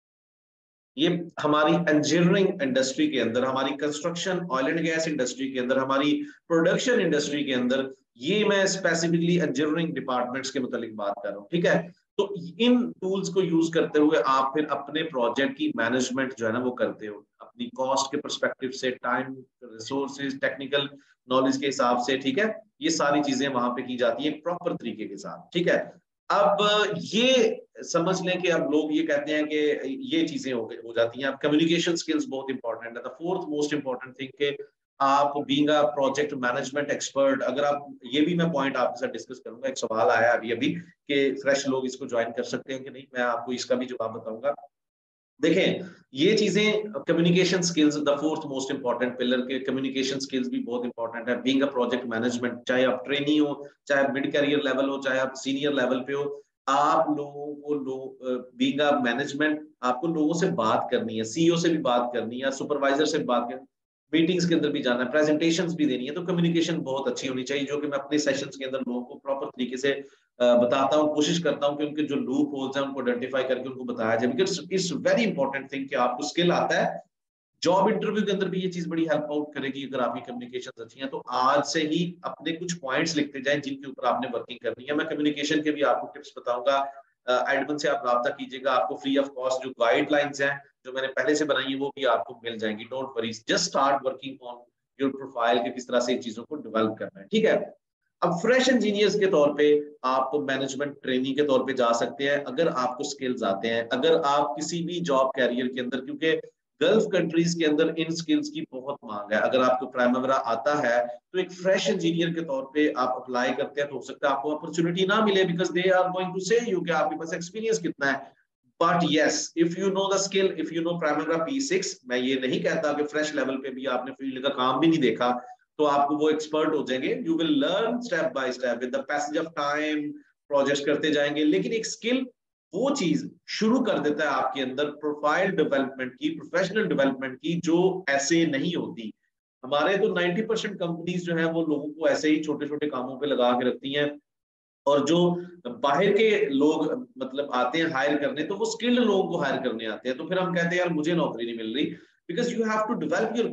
ये हमारी इंजीनियरिंग इंडस्ट्री के अंदर, हमारी construction, oil and gas industry के अंदर, हमारी प्रोडक्शन इंडस्ट्री के अंदर, ये मैं स्पेसिफिकली इंजीनियरिंग डिपार्टमेंट्स के मुतालिक बात कर रहा हूँ, ठीक है। तो इन टूल्स को यूज करते हुए आप फिर अपने प्रोजेक्ट की मैनेजमेंट जो है ना वो करते हो, अपनी कॉस्ट के परस्पेक्टिव से, टाइम, रिसोर्सेज, टेक्निकल नॉलेज के हिसाब से, ठीक है। ये सारी चीजें वहां पे की जाती है प्रॉपर तरीके के साथ, ठीक है। अब ये समझ लें कि अब लोग ये कहते हैं कि ये चीजें हो, हो जाती हैं। अब कम्युनिकेशन स्किल्स बहुत इंपॉर्टेंट है, the fourth most important thing कि आप being a project management expert, अगर आप, ये भी मैं पॉइंट आपके साथ डिस्कस करूंगा, एक सवाल आया अभी अभी कि फ्रेश लोग इसको ज्वाइन कर सकते हैं कि नहीं, मैं आपको इसका भी जवाब बताऊंगा। देखें, ये चीजें, communication skills the fourth most important pillar के, कम्युनिकेशन स्किल्स भी बहुत इंपॉर्टेंट है बीइंग अ प्रोजेक्ट मैनेजमेंट। चाहे आप ट्रेनी हो, चाहे आप मिड कैरियर लेवल हो, चाहे आप सीनियर लेवल पे हो, आप लोगों को लो बीइंग अ मैनेजमेंट, आपको लोगों से बात करनी है, सीईओ से भी बात करनी है, सुपरवाइजर से भी बात करनी, मीटिंग्स के अंदर भी जाना है, प्रेजेंटेशंस भी देनी है, तो कम्युनिकेशन बहुत अच्छी होनी चाहिए, जो कि मैं अपने सेशंस के अंदर लोगों को प्रॉपर तरीके से बताता हूँ, कोशिश करता हूँ कि उनके जो लूप होल्स हैं उनको आइडेंटिफाई करके उनको बताया जाए, because it's very important thing कि आपको स्किल आता है। जॉब इंटरव्यू के अंदर भी ये चीज बड़ी हेल्प आउट करेगी अगर आपकी कम्युनिकेशन अच्छी है। तो आज से ही अपने कुछ पॉइंट्स लिखते जाएं जिनके ऊपर आपने वर्किंग करनी है। मैं कम्युनिकेशन के भी आपको टिप्स बताऊंगा, एडमिन से आप राब्ता कीजिएगा, आपको फ्री ऑफ कॉस्ट जो गाइडलाइंस हैं जो मैंने पहले से बनाई है वो भी आपको मिल जाएंगी। Don't worry, just start working on your profile के किस तरह से इन चीजों को डेवलप करना है, ठीक है। अब फ्रेश इंजीनियर्स के तौर पे आप मैनेजमेंट ट्रेनिंग के तौर पे जा सकते हैं अगर आपको स्किल्स आते हैं, अगर आप किसी भी जॉब कैरियर के अंदर, क्योंकि गल्फ कंट्रीज के अंदर इन स्किल्स की बहुत मांग है। अगर आपको प्राइमरी आता है तो एक फ्रेश इंजीनियर के तौर पे आप अप्लाई करते हैं तो हो सकता है आपको अपॉर्चुनिटी ना मिले, because they are going to say you कि आपके पास एक्सपीरियंस कितना है। But yes, if you know the skill, if you know primary P six, मैं ये नहीं कहता कि फ्रेश लेवल पे भी आपने फील्ड का काम भी नहीं देखा तो आपको वो एक्सपर्ट हो जाएंगे। You will learn step by step with the passage of time, project करते जाएंगे। लेकिन एक स्किल वो चीज शुरू कर देता है आपके अंदर प्रोफाइल डेवलपमेंट की, प्रोफेशनल डेवलपमेंट की, जो ऐसे नहीं होती। हमारे तो नब्बे परसेंट कंपनीज जो है वो लोगों को ऐसे ही छोटे छोटे कामों पे लगा के रखती हैं, और जो बाहर के लोग मतलब आते हैं हायर करने तो वो स्किल्ड लोगों को हायर करने आते हैं। तो फिर हम कहते हैं यार मुझे नौकरी नहीं मिल रही, because you have to develop your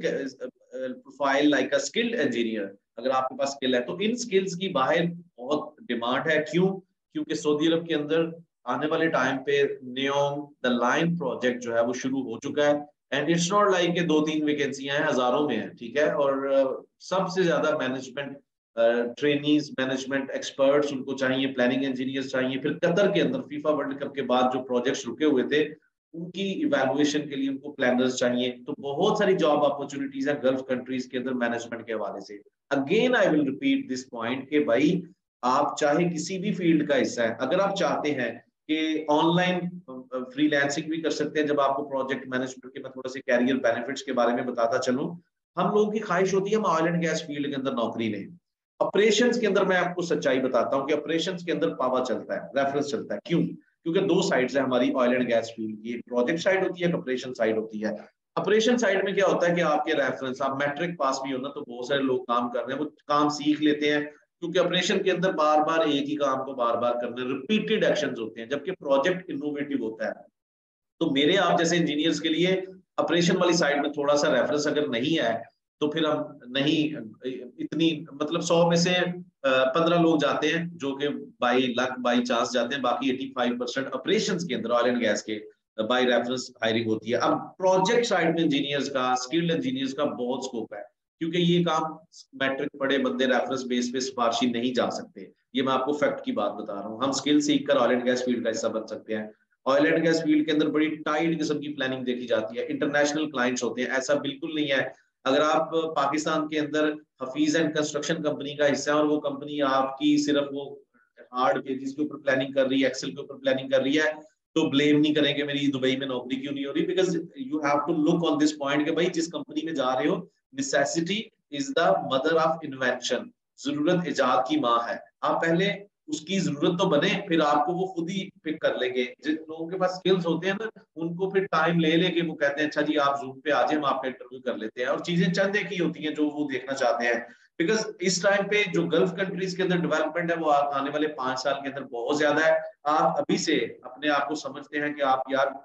profile like a skilled engineer. अगर आपके पास स्किल है तो इन स्किल्स की बाहर बहुत डिमांड है। क्यों? क्योंकि सऊदी अरब के अंदर आने वाले टाइम पे नियोम द लाइन प्रोजेक्ट जो है वो शुरू हो चुका है, एंड इट्स नॉट लाइक के दो तीन वैकेंसियां हैं, हजारों में है, ठीक है। और uh, सबसे ज्यादा मैनेजमेंट ट्रेनीज, मैनेजमेंट एक्सपर्ट्स उनको चाहिए, प्लानिंग इंजीनियर्स चाहिए। फिर कतर के अंदर फीफा वर्ल्ड कप के बाद जो प्रोजेक्ट्स रुके हुए थे उनकी इवैल्यूएशन के लिए उनको प्लानर्स चाहिए। तो बहुत सारी जॉब अपॉर्चुनिटीज है गल्फ कंट्रीज के अंदर मैनेजमेंट के हवाले से। Again I will repeat this point कि भाई आप चाहे किसी भी फील्ड का हिस्सा है, अगर आप चाहते हैं कि ऑनलाइन फ्रीलांसिंग भी कर सकते हैं। जब आपको प्रोजेक्ट मैनेजमेंट के, मैं थोड़ा से कैरियर बेनिफिट्स के बारे में बताता चलूं, हम लोगों की ख्वाहिश होती है हम ऑयल एंड गैस फील्ड के अंदर नौकरी लें। ऑपरेशंस के अंदर मैं आपको सच्चाई बताता हूं कि ऑपरेशंस के अंदर पावा चलता है, रेफरेंस चलता है। क्यों? क्योंकि दो साइड्स है हमारी ऑयल एंड गैस फील्ड की, एक प्रोजेक्ट साइड होती है, एक ऑपरेशन साइड होती है। ऑपरेशन साइड में क्या होता है कि आपके रेफरेंस, आप मैट्रिक पास भी हो ना तो बहुत सारे लोग काम कर रहे हैं, वो काम सीख लेते हैं, क्योंकि ऑपरेशन के अंदर बार बार एक ही काम को बार बार करने, रिपीटेड एक्शंस होते हैं, जबकि प्रोजेक्ट इनोवेटिव होता है। तो मेरे आप जैसे इंजीनियर्स के लिए ऑपरेशन वाली साइड में थोड़ा सा रेफरेंस अगर नहीं है तो फिर हम नहीं इतनी, मतलब सौ में से पंद्रह लोग जाते हैं जो कि बाई लक बाई चांस जाते हैं, बाकी पचासी परसेंट ऑपरेशंस के अंदर ऑयल एंड गैस के बाई रेफरेंस हायरिंग होती है। अब प्रोजेक्ट साइड में इंजीनियर्स का, स्किल्ड इंजीनियर्स का बहुत स्कोप है, क्योंकि ये काम मैट्रिक पढ़े बंदे रेफरेंस बेस पे सिफारशी नहीं जा सकते। ये मैं आपको फैक्ट की बात बता रहा हूँ। हम स्किल सीख कर ऑयल एंड गैस फील्ड का हिस्सा बन सकते हैं। ऑयल एंड गैस फील्ड के अंदर बड़ी टाइट किस्म की प्लानिंग देखी जाती है, इंटरनेशनल क्लाइंट्स होते हैं, ऐसा बिल्कुल नहीं है। अगर आप पाकिस्तान के अंदर हफीज एंड कंस्ट्रक्शन कंपनी का हिस्सा है और वो कंपनी आपकी सिर्फ वो हार्ड पेजेस के ऊपर प्लानिंग कर रही है, एक्सेल के ऊपर प्लानिंग कर रही है, तो ब्लेम नहीं करेंगे मेरी दुबई में नौकरी क्यों नहीं हो रही, because you have to look on this point कि भाई जिस कंपनी में जा रहे हो, necessity is the mother of invention, जरूरत इजाद की माँ है। आप पहले उसकी जरूरत तो बने, फिर आपको वो खुद ही पिक कर लेंगे। जिन लोगों के पास स्किल्स होते हैं ना, उनको फिर टाइम ले लेके वो कहते हैं अच्छा जी आप जूम पे आ जाए, हम आपका इंटरव्यू कर लेते हैं, और चीजें चंद एक ही होती हैं जो वो देखना चाहते हैं। बिकॉज इस टाइम पे जो गल्फ कंट्रीज के अंदर डेवलपमेंट है वो आने वाले पांच साल के अंदर बहुत ज्यादा है। आप अभी से अपने आप को समझते हैं कि आप यार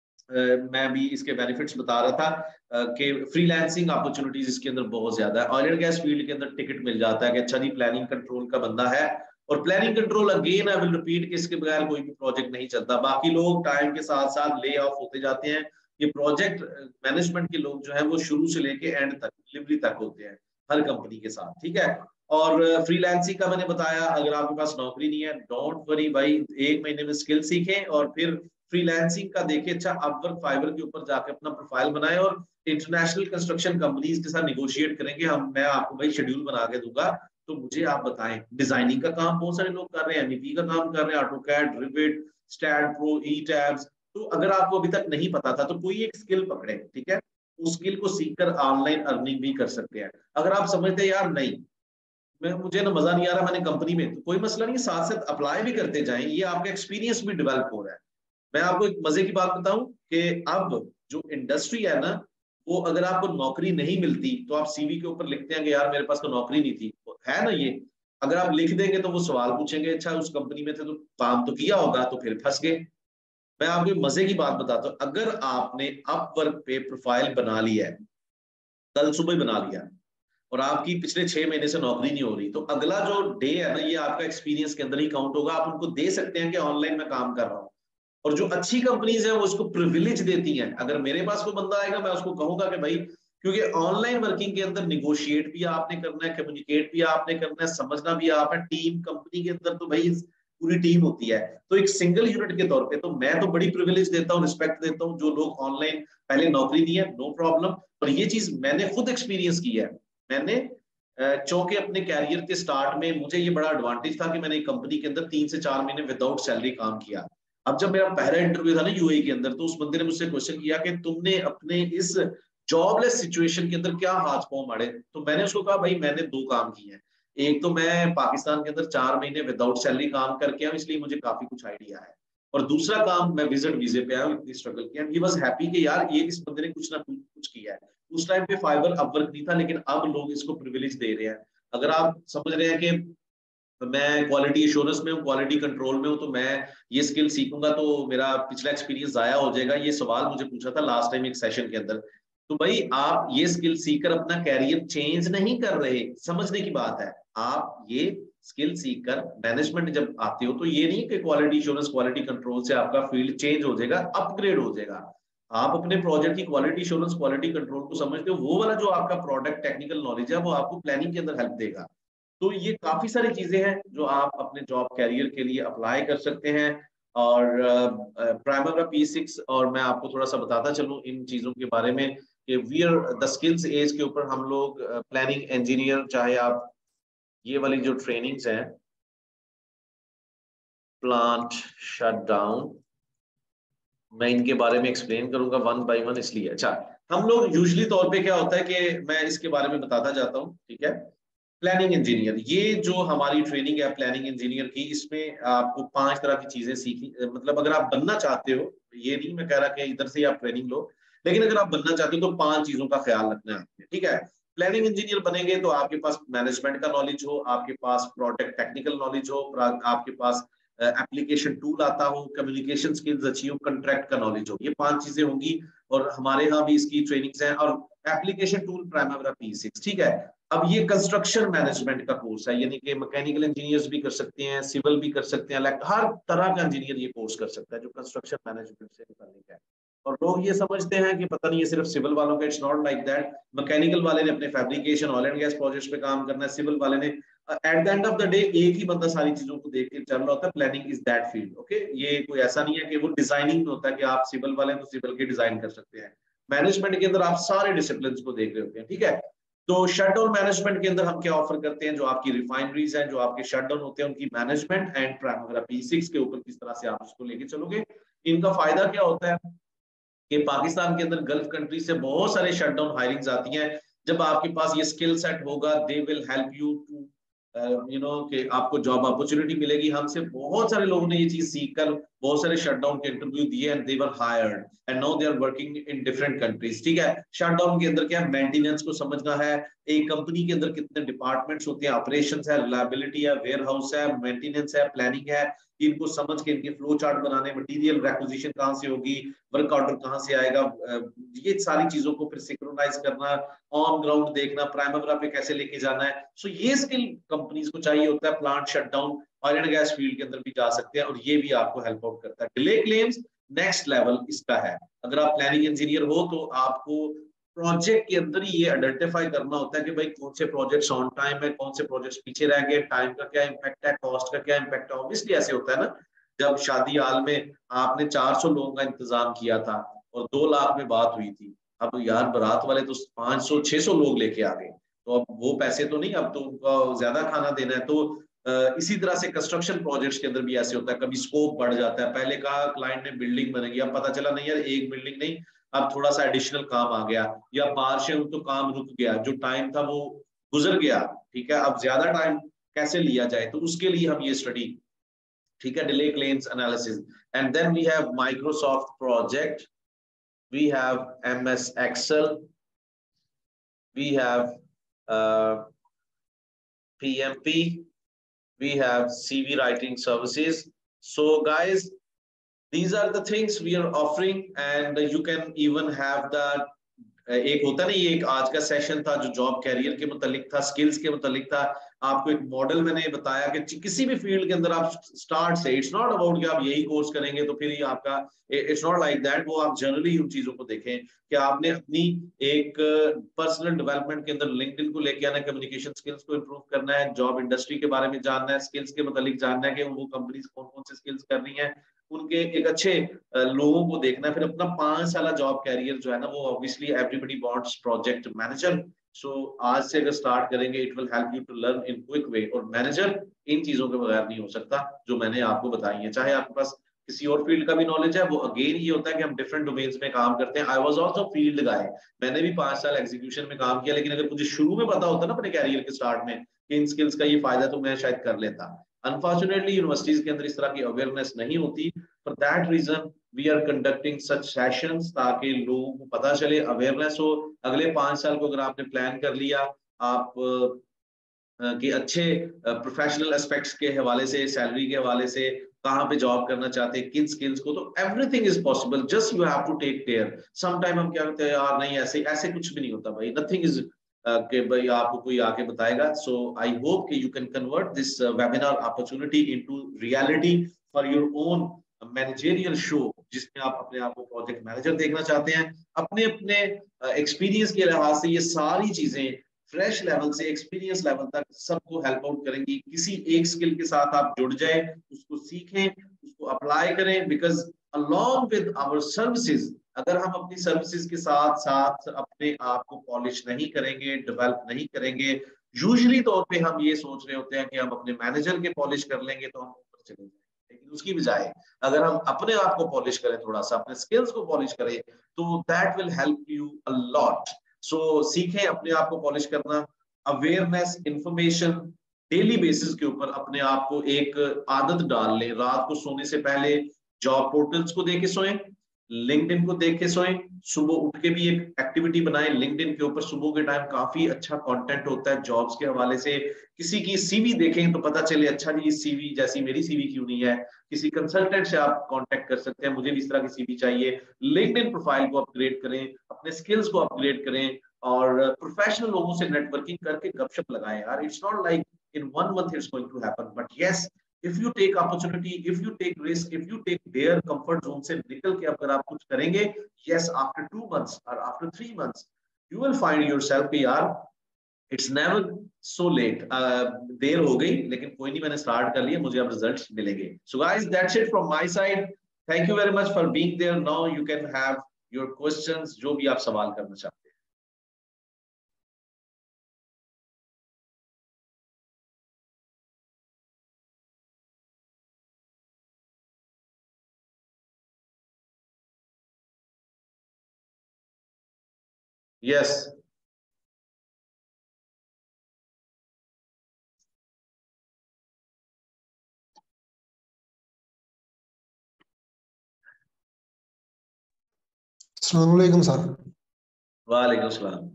Uh, मैं भी इसके बेनिफिट्स बता रहा था uh, कि फ्रीलांसिंग अपॉर्चुनिटीज इसके अंदर बहुत ज्यादा है। ऑयल एंड गैस फील्ड के अंदर टिकट मिल जाता है कि अच्छा जी प्लानिंग कंट्रोल का बंदा है, और planning control again I will repeat कि इसके बगैर कोई भी प्रोजेक्ट नहीं चलता। बाकी लोग टाइम के साथ साथ ले ऑफ होते जाते हैं। ये प्रोजेक्ट मैनेजमेंट के लोग जो है वो शुरू से लेके एंड तक, डिलीवरी तक होते हैं हर कंपनी के साथ, ठीक है। और फ्रीलांसिंग का मैंने बताया, अगर आपके पास नौकरी नहीं है डोंट वरी भाई, एक महीने में स्किल सीखें और फिर फ्रीलांसिंग का देखे, अच्छा अपवर्क फाइवर के ऊपर जाके अपना प्रोफाइल बनाए और इंटरनेशनल कंस्ट्रक्शन कंपनीज के साथ निगोशिएट करेंगे। हम मैं आपको भाई शेड्यूल बना के दूंगा, तो मुझे आप बताएं। डिजाइनिंग का काम बहुत सारे लोग कर रहे हैं, एमईपी का काम कर रहे हैं, AutoCAD, Revit, STAAD Pro, E tabs. तो अगर आपको अभी तक नहीं पता था तो कोई एक स्किल पकड़े, ठीक है, उस स्किल को सीखकर ऑनलाइन अर्निंग भी कर सकते हैं। अगर आप समझते हैं यार नहीं मैं मुझे ना मजा नहीं आ रहा मैंने कंपनी में, तो कोई मसला नहीं, साथ साथ अप्लाई भी करते जाएं, ये आपका एक्सपीरियंस भी डेवलप हो रहा है। मैं आपको एक मजे की बात बताऊं कि अब जो इंडस्ट्री है ना, वो अगर आपको नौकरी नहीं मिलती तो आप सीवी के ऊपर लिखते हैं कि यार मेरे पास तो नौकरी नहीं थी, है ना ये। अगर आप लिख देंगे तो वो सवाल पूछेंगे अच्छा उस कंपनी में थे तो काम तो किया होगा, तो फिर फंस गए। मैं आपको एक मजे की बात बताता हूँ, अगर आपने अपवर्क पे प्रोफाइल बना लिया है, कल सुबह बना लिया, और आपकी पिछले छह महीने से नौकरी नहीं हो रही, तो अगला जो डे है ना ये आपका एक्सपीरियंस के अंदर ही काउंट होगा। आप उनको दे सकते हैं कि ऑनलाइन में काम कर रहा हूँ। और जो अच्छी कंपनीज हैं वो उसको प्रिविलेज देती हैं। अगर मेरे पास कोई बंदा आएगा मैं उसको कहूंगा कि भाई, क्योंकि ऑनलाइन वर्किंग के अंदर निगोशिएट भी आपने करना है, कम्युनिकेट भी आपने करना है, समझना भी आप है। टीम कंपनी के अंदर तो भाई पूरी टीम होती है, तो एक सिंगल यूनिट के तौर पे तो मैं तो बड़ी प्रिविलेज देता हूँ, रिस्पेक्ट देता हूँ जो लोग ऑनलाइन पहले नौकरी दी है, नो प्रॉब्लम। और ये चीज मैंने खुद एक्सपीरियंस की है। मैंने चौके अपने कैरियर के स्टार्ट में मुझे ये बड़ा एडवांटेज था कि मैंने कंपनी के अंदर तीन से चार महीने विदाउट सैलरी काम किया। अब जब मेरा पहला इंटरव्यू था ना यूएई के अंदर, तो उस बंदे ने मुझसे क्वेश्चन किया कि तुमने अपने इस जॉबलेस सिचुएशन के अंदर क्या हाथ पांव मारे। तो मैंने उसको कहा भाई मैंने दो काम किए हैं, एक तो मैं पाकिस्तान के अंदर चार महीने विदाउट सैलरी काम करके आया, इसलिए मुझे काफी कुछ आइडिया है, और दूसरा काम मैं विजिट वीजे पे आया हूँ, इतनी स्ट्रगल किया। ही वाज हैप्पी कि यार ये इस बंदे ने कुछ ना कुछ किया है। उस टाइम पे फाइबर अपवर्क नहीं था, लेकिन अब लोग इसको प्रिविलेज दे रहे हैं। अगर आप समझ रहे हैं कि मैं क्वालिटी एश्योरेंस में हूँ, क्वालिटी कंट्रोल में हूँ, तो मैं ये स्किल सीखूंगा तो मेरा पिछला एक्सपीरियंस जाया हो जाएगा, ये सवाल मुझे पूछा था लास्ट टाइम एक सेशन के अंदर। तो भाई आप ये स्किल सीखकर अपना कैरियर चेंज नहीं कर रहे, समझने की बात है। आप ये स्किल सीखकर मैनेजमेंट जब आते हो तो ये नहीं कि क्वालिटी एश्योरेंस क्वालिटी कंट्रोल से आपका फील्ड चेंज हो जाएगा, अपग्रेड हो जाएगा। आप अपने प्रोजेक्ट की क्वालिटी एश्योरेंस क्वालिटी कंट्रोल को समझते हो, वो वाला जो आपका प्रोडक्ट टेक्निकल नॉलेज है वो आपको प्लानिंग के अंदर हेल्प देगा। तो ये काफी सारी चीजें हैं जो आप अपने जॉब कैरियर के लिए अप्लाई कर सकते हैं। और प्राइमरी पी सिक्स, और मैं आपको थोड़ा सा बताता चलूं इन चीजों के बारे में कि we are the skills edge के ऊपर हम लोग प्लानिंग इंजीनियर, चाहे आप ये वाली जो ट्रेनिंग्स हैं, प्लांट शटडाउन, मैं इनके बारे में एक्सप्लेन करूंगा वन बाय वन, इसलिए अच्छा हम लोग यूजली तौर पे क्या होता है कि मैं इसके बारे में बताता जाता हूँ, ठीक है। प्लानिंग इंजीनियर, ये जो हमारी ट्रेनिंग है प्लानिंग इंजीनियर की, इसमें आपको पांच तरह की चीजें सीखी, मतलब अगर आप बनना चाहते हो, ये नहीं मैं कह रहा कि इधर से आप ट्रेनिंग लो, लेकिन अगर आप बनना चाहते हो तो पांच चीजों का ख्याल रखना है आपने, ठीक है। प्लानिंग इंजीनियर बनेंगे तो आपके पास मैनेजमेंट का नॉलेज हो, आपके पास प्रोडक्ट टेक्निकल नॉलेज हो, आपके पास एप्लीकेशन टूल आता हो, कम्युनिकेशन स्किल्स अच्छी हो, कंट्रैक्ट का नॉलेज हो, ये पांच चीजें होंगी। और हमारे यहाँ भी इसकी ट्रेनिंग्स हैं। और application tool primary P six, ठीक है। अब ये कंस्ट्रक्शन मैनेजमेंट का कोर्स है, यानी कि मैकेनिकल इंजीनियर्स भी कर सकते हैं, सिविल भी कर सकते हैं, लाइक हर तरह का इंजीनियर ये कोर्स कर सकता है जो कंस्ट्रक्शन मैनेजमेंट से मुताल्लिक है। और लोग ये समझते हैं कि पता नहीं ये सिर्फ सिविल वालों का, it's not like that. Mechanical वाले ने अपने fabrication oil and gas projects पे काम करना है, सिविल वाले ने at the end of the day एक ही बंदा सारी चीजों को देख के चल रहा होता है। Planning is that field, okay. ये कोई ऐसा नहीं है कि वो डिजाइनिंग में होता है कि आप सिविल वाले हैं तो सिविल के डिजाइन कर सकते हैं। मैनेजमेंट के अंदर आप सारे डिसिप्लिन को देख रहे होते हैं, ठीक है। तो शटडाउन मैनेजमेंट के अंदर हम क्या ऑफर करते हैं, जो आपकी रिफाइनरीज हैं, जो आपके शटडाउन होते हैं, उनकी management and primary P six के ऊपर किस तरह से आप उसको लेके चलोगे। इनका फायदा क्या होता है कि पाकिस्तान के अंदर गल्फ कंट्री से बहुत सारे शटडाउन हायरिंग्स आती हैं। जब आपके पास ये स्किल सेट होगा, they will help you to you know कि आपको जॉब अपॉर्चुनिटी मिलेगी। हमसे बहुत सारे लोगों ने ये चीज सीखकर बहुत सारे शटडाउन के इंटरव्यू दिए and they were hired and now they are working in different countries, ठीक है। शटडाउन के अंदर क्या है, मेंटेनेंस को समझना है, एक कंपनी के अंदर कितने डिपार्टमेंट्स होते हैं, ऑपरेशंस है, रिलायबिलिटी है, वेयर हाउस है, मेंटेनेंस है, प्लानिंग है, इनको समझ के इनके फ्लो चार्ट बनाने, मटेरियल रिक्विजिशन कहाँ से होगी, वर्क ऑर्डर कहाँ से आएगा, ये सारी चीजों को फिर सिंक्रोनाइज करना, ऑन ग्राउंड देखना, प्राइमरी पे कैसे लेके जाना है। सो ये स्किल कंपनीज को चाहिए होता है। Plant shutdown oil and gas field के अंदर भी जा सकते हैं और ये भी आपको हेल्प आउट करता है। डिले क्लेम्स नेक्स्ट लेवल इसका है। अगर आप प्लानिंग इंजीनियर हो तो आपको प्रोजेक्ट के अंदर ही ये आइडेंटिफाई करना होता है कि भाई कौन से प्रोजेक्ट्स ऑन टाइम है, कौन से प्रोजेक्ट्स पीछे रह गए, टाइम का क्या इम्पैक्ट है, कॉस्ट का क्या इम्पैक्ट है। ऑब्वियसली ऐसे होता है ना, जब शादी हाल में आपने चार सौ लोगों का इंतजाम किया था और दो लाख में बात हुई थी, अब यार बारात वाले तो पांच सौ छह सौ लोग लेके आ गए, तो अब वो पैसे तो नहीं, अब तो उनका ज्यादा खाना देना है। तो इसी तरह से कंस्ट्रक्शन प्रोजेक्ट्स के अंदर भी ऐसे होता है, कभी स्कोप बढ़ जाता है। पहले कहा क्लाइंट ने बिल्डिंग बनेगी, अब पता चला नहीं यार एक बिल्डिंग नहीं, अब थोड़ा सा एडिशनल काम आ गया, या बारिशें हुई तो काम रुक गया, जो टाइम था वो गुजर गया, ठीक है। अब ज्यादा टाइम कैसे लिया जाए, तो उसके लिए हम ये स्टडी, ठीक है, delay claims analysis. And then we have Microsoft project, we have M S Excel, we have uh, P M P, we have C V writing services. So guys, these are the things we are offering and you can even have the एक होता नहीं, एक आज का session था जो job career के मुतालिक था, स्किल्स के मुतालिक था। आपको एक मॉडल मैंने बताया कि किसी भी फील्ड के अंदर आप स्टार्ट से, इट्स नॉट अबाउट कि आप यही कोर्स करेंगे तो फिर ही आपका, इट्स नॉट लाइक दैट। वो आप जनरली उन चीजों को देखें कि आपने अपनी एक पर्सनल डेवलपमेंट के अंदर लिंक्डइन को लेके आना, कम्युनिकेशन स्किल्स को इंप्रूव करना है, जॉब इंडस्ट्री के बारे में जानना है, स्किल्स के मतलब जानना है कि वो कंपनीज कौन कौन से स्किल्स कर रही हैं, उनके एक अच्छे लोगों को देखना है, फिर अपना पांच साल जॉब कैरियर जो है ना वो obviously everybody wants project manager. So आज से अगर स्टार्ट करेंगे it will help you to learn in quick way. और मैनेजर इन चीजों के बगैर नहीं हो सकता जो मैंने आपको बताई है। चाहे आपके पास किसी और फील्ड का भी नॉलेज है, वो अगेन ये होता है कि हम डिफरेंट डोमेन्स में काम करते हैं। I was also field guy, मैंने भी पांच साल एग्जीक्यूशन में काम किया, लेकिन अगर मुझे शुरू में पता होता ना अपने कैरियर के स्टार्ट में कि इन स्किल्स का ये फायदा, तो मैं शायद कर लेता। अनफॉर्चुनेटली यूनिवर्सिटीज के अंदर इस तरह की अवेयरनेस नहीं होती। For that reason we are conducting such sessions, ताकि लोगों को पता चले, अवेयरनेस हो। अगले पांच साल को अगर आपने प्लान कर लिया आप कि अच्छे प्रोफेशनल एस्पेक्ट्स के हवाले से, सैलरी के हवाले से, कहाँ पे जॉब करना चाहते हैं, किन स्किल्स को, तो everything is possible, just you have to take care. Some time हम क्या करते हैं यार, नहीं ऐसे ऐसे कुछ भी नहीं होता भाई, नथिंग इज कि भाई आपको कोई आके बताएगा। सो आई होप कि you can convert this webinar opportunity into reality for your own managerial show, जिसमें आप अपने आप को प्रोजेक्ट मैनेजर देखना चाहते हैं। अपने अपने एक्सपीरियंस के लिहाज से ये सारी चीजें फ्रेश लेवल से एक्सपीरियंस लेवल तक सबको हेल्प आउट करेंगी। किसी एक स्किल के साथ आप जुड़ जाए, उसको सीखें, उसको अप्लाई करें, because along with our services, अगर हम अपनी सर्विसेज के साथ साथ अपने आप को पॉलिश नहीं करेंगे, डेवलप नहीं करेंगे, यूजुअली तौर पे हम ये सोच रहे होते हैं कि हम अपने मैनेजर के पॉलिश कर लेंगे तो हम ऊपर चले जाएंगे, लेकिन उसकी बजाय अगर हम अपने आप को पॉलिश करें, थोड़ा सा अपने स्किल्स को पॉलिश करें, तो that will help you a lot. So सीखें अपने आप को पॉलिश करना, अवेयरनेस, इंफॉर्मेशन, डेली बेसिस के ऊपर अपने आप को एक आदत डाल लें। रात को सोने से पहले जॉब पोर्टल्स को देख के सोएं, लिंक्डइन को देख के सोएं, सुबह उठ के भी एक एक्टिविटी बनाएं। लिंक्डइन के ऊपर सुबह के टाइम काफी अच्छा कंटेंट होता है जॉब्स के हवाले से। किसी की सीवी देखें तो पता चले अच्छा जी सीवी जैसी मेरी सीवी क्यों नहीं है। किसी कंसल्टेंट से आप कांटेक्ट कर सकते हैं, मुझे भी इस तरह की सीवी चाहिए। लिंक्डइन प्रोफाइल को अपग्रेड करें, अपने स्किल्स को अपग्रेड करें, और प्रोफेशनल लोगों से नेटवर्किंग करके गपशप लगाएं यार। It's not like in one month it's going to happen, but yes, if you take opportunity, if you take risk, if you take their comfort zone से निकल के अगर आप कुछ करेंगे, yes, after two months or after three months you will find yourself कि यार it's never so late, uh, देर हो गई लेकिन कोई नहीं, मैंने स्टार्ट कर लिया, मुझे अब रिजल्ट्स मिलेंगे। So guys, that's it from my side. Thank you very much for being there. Now you can have your questions, जो भी आप सवाल करना चाहते हैं। Yes. अस्सलाम वालेकुम सर। वालेकुम सलाम।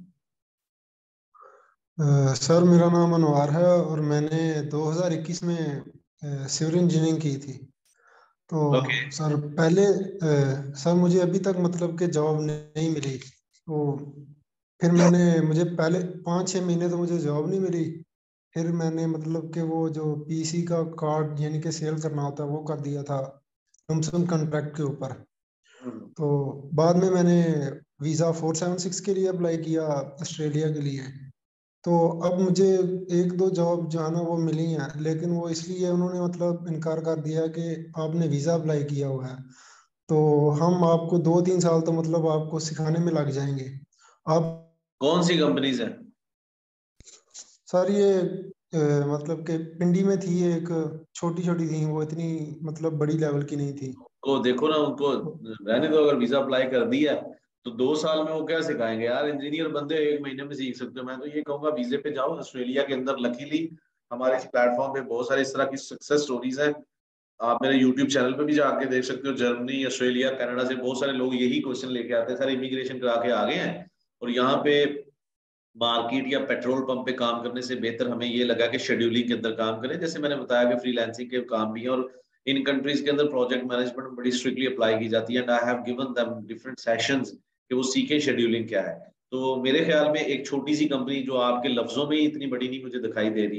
सर मेरा नाम अनवार है और मैंने दो हज़ार इक्कीस में सिविल इंजीनियरिंग की थी। तो Okay. सर पहले अ, सर मुझे अभी तक मतलब कि जॉब नहीं मिली। तो फिर मैंने मुझे पहले पाँच छः महीने तो मुझे जॉब नहीं मिली। फिर मैंने मतलब कि वो जो पीसी का कार्ड यानी कि सेल करना होता है वो कर दिया था थॉमसन कॉन्ट्रैक्ट के ऊपर। हम्म। तो बाद में मैंने वीज़ा फोर सेवन सिक्स के लिए अप्लाई किया ऑस्ट्रेलिया के लिए। तो अब मुझे एक दो जॉब जो है ना वो मिली हैं, लेकिन वो इसलिए उन्होंने मतलब इनकार कर दिया कि आपने वीज़ा अप्लाई किया हुआ है, तो हम आपको दो तीन साल तो मतलब आपको सिखाने में लग जाएंगे। आप कौन सी कंपनीज है? सर ये अ, मतलब कि पिंडी में थी, एक छोटी छोटी थी, वो इतनी मतलब बड़ी लेवल की नहीं थी। को देखो ना, उनको रहने दो। अगर वीजा अप्लाई कर दिया तो दो साल में वो क्या सिखाएंगे यार? इंजीनियर बंदे एक महीने में सीख सकते हो। मैं तो ये कहूंगा वीजे पे जाओ ऑस्ट्रेलिया के अंदर। लकीली हमारे इस प्लेटफॉर्म पे बहुत सारे इस तरह की सक्सेस स्टोरीज हैं। आप मेरे यूट्यूब चैनल पे भी जाके देख सकते हो। जर्मनी, ऑस्ट्रेलिया, कनाडा से बहुत सारे लोग यही क्वेश्चन लेके आते हैं, सर इमिग्रेशन करा के आ गए हैं और यहाँ पे मार्केट या पेट्रोल पंप पे काम करने से बेहतर हमें ये लगा कि शेड्यूलिंग के अंदर काम करें। जैसे मैंने बताया कि फ्रीलांसिंग के काम भी हैं और इन कंट्रीज के अंदर प्रोजेक्ट मैनेजमेंट बड़ी स्ट्रिक्टली अप्लाई की जाती है। And I have given them different sessions कि वो सीखें शेड्यूलिंग क्या है। तो मेरे ख्याल में एक छोटी सी कंपनी जो आपके लफ्जों में ही इतनी बड़ी नहीं मुझे दिखाई दे रही,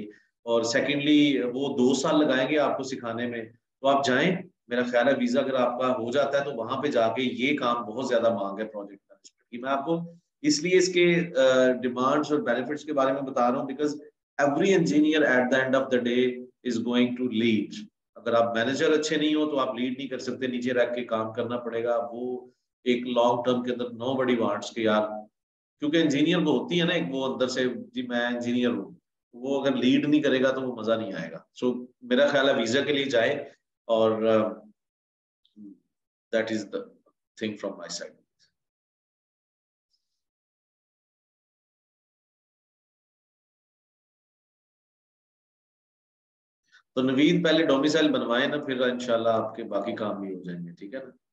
और सेकेंडली वो दो साल लगाएंगे आपको सिखाने में, तो आप जाएं। मेरा ख्याल है वीजा अगर आपका हो जाता है तो वहां पे जाके ये काम बहुत ज्यादा मांग है प्रोजेक्ट मैनेजमेंट की। मैं आपको इसलिए इसके डिमांड्स और बेनिफिट्स के बारे में बता रहा हूँ, because every engineer at the end of the day is going to lead. अगर आप मैनेजर अच्छे नहीं हो तो आप लीड नहीं कर सकते, नीचे रख के काम करना पड़ेगा। वो एक लॉन्ग टर्म के अंदर नो बडी वांट्स के यार, क्योंकि इंजीनियर को होती है ना एक वो अंदर से, जी मैं इंजीनियर हूँ, वो अगर लीड नहीं करेगा तो वो मजा नहीं आएगा। सो so, मेरा ख्याल है वीजा के लिए जाए, और that is the thing from my side. तो नवीद पहले डोमिसाइल बनवाए ना, फिर इंशाल्लाह आपके बाकी काम भी हो जाएंगे, ठीक है ना।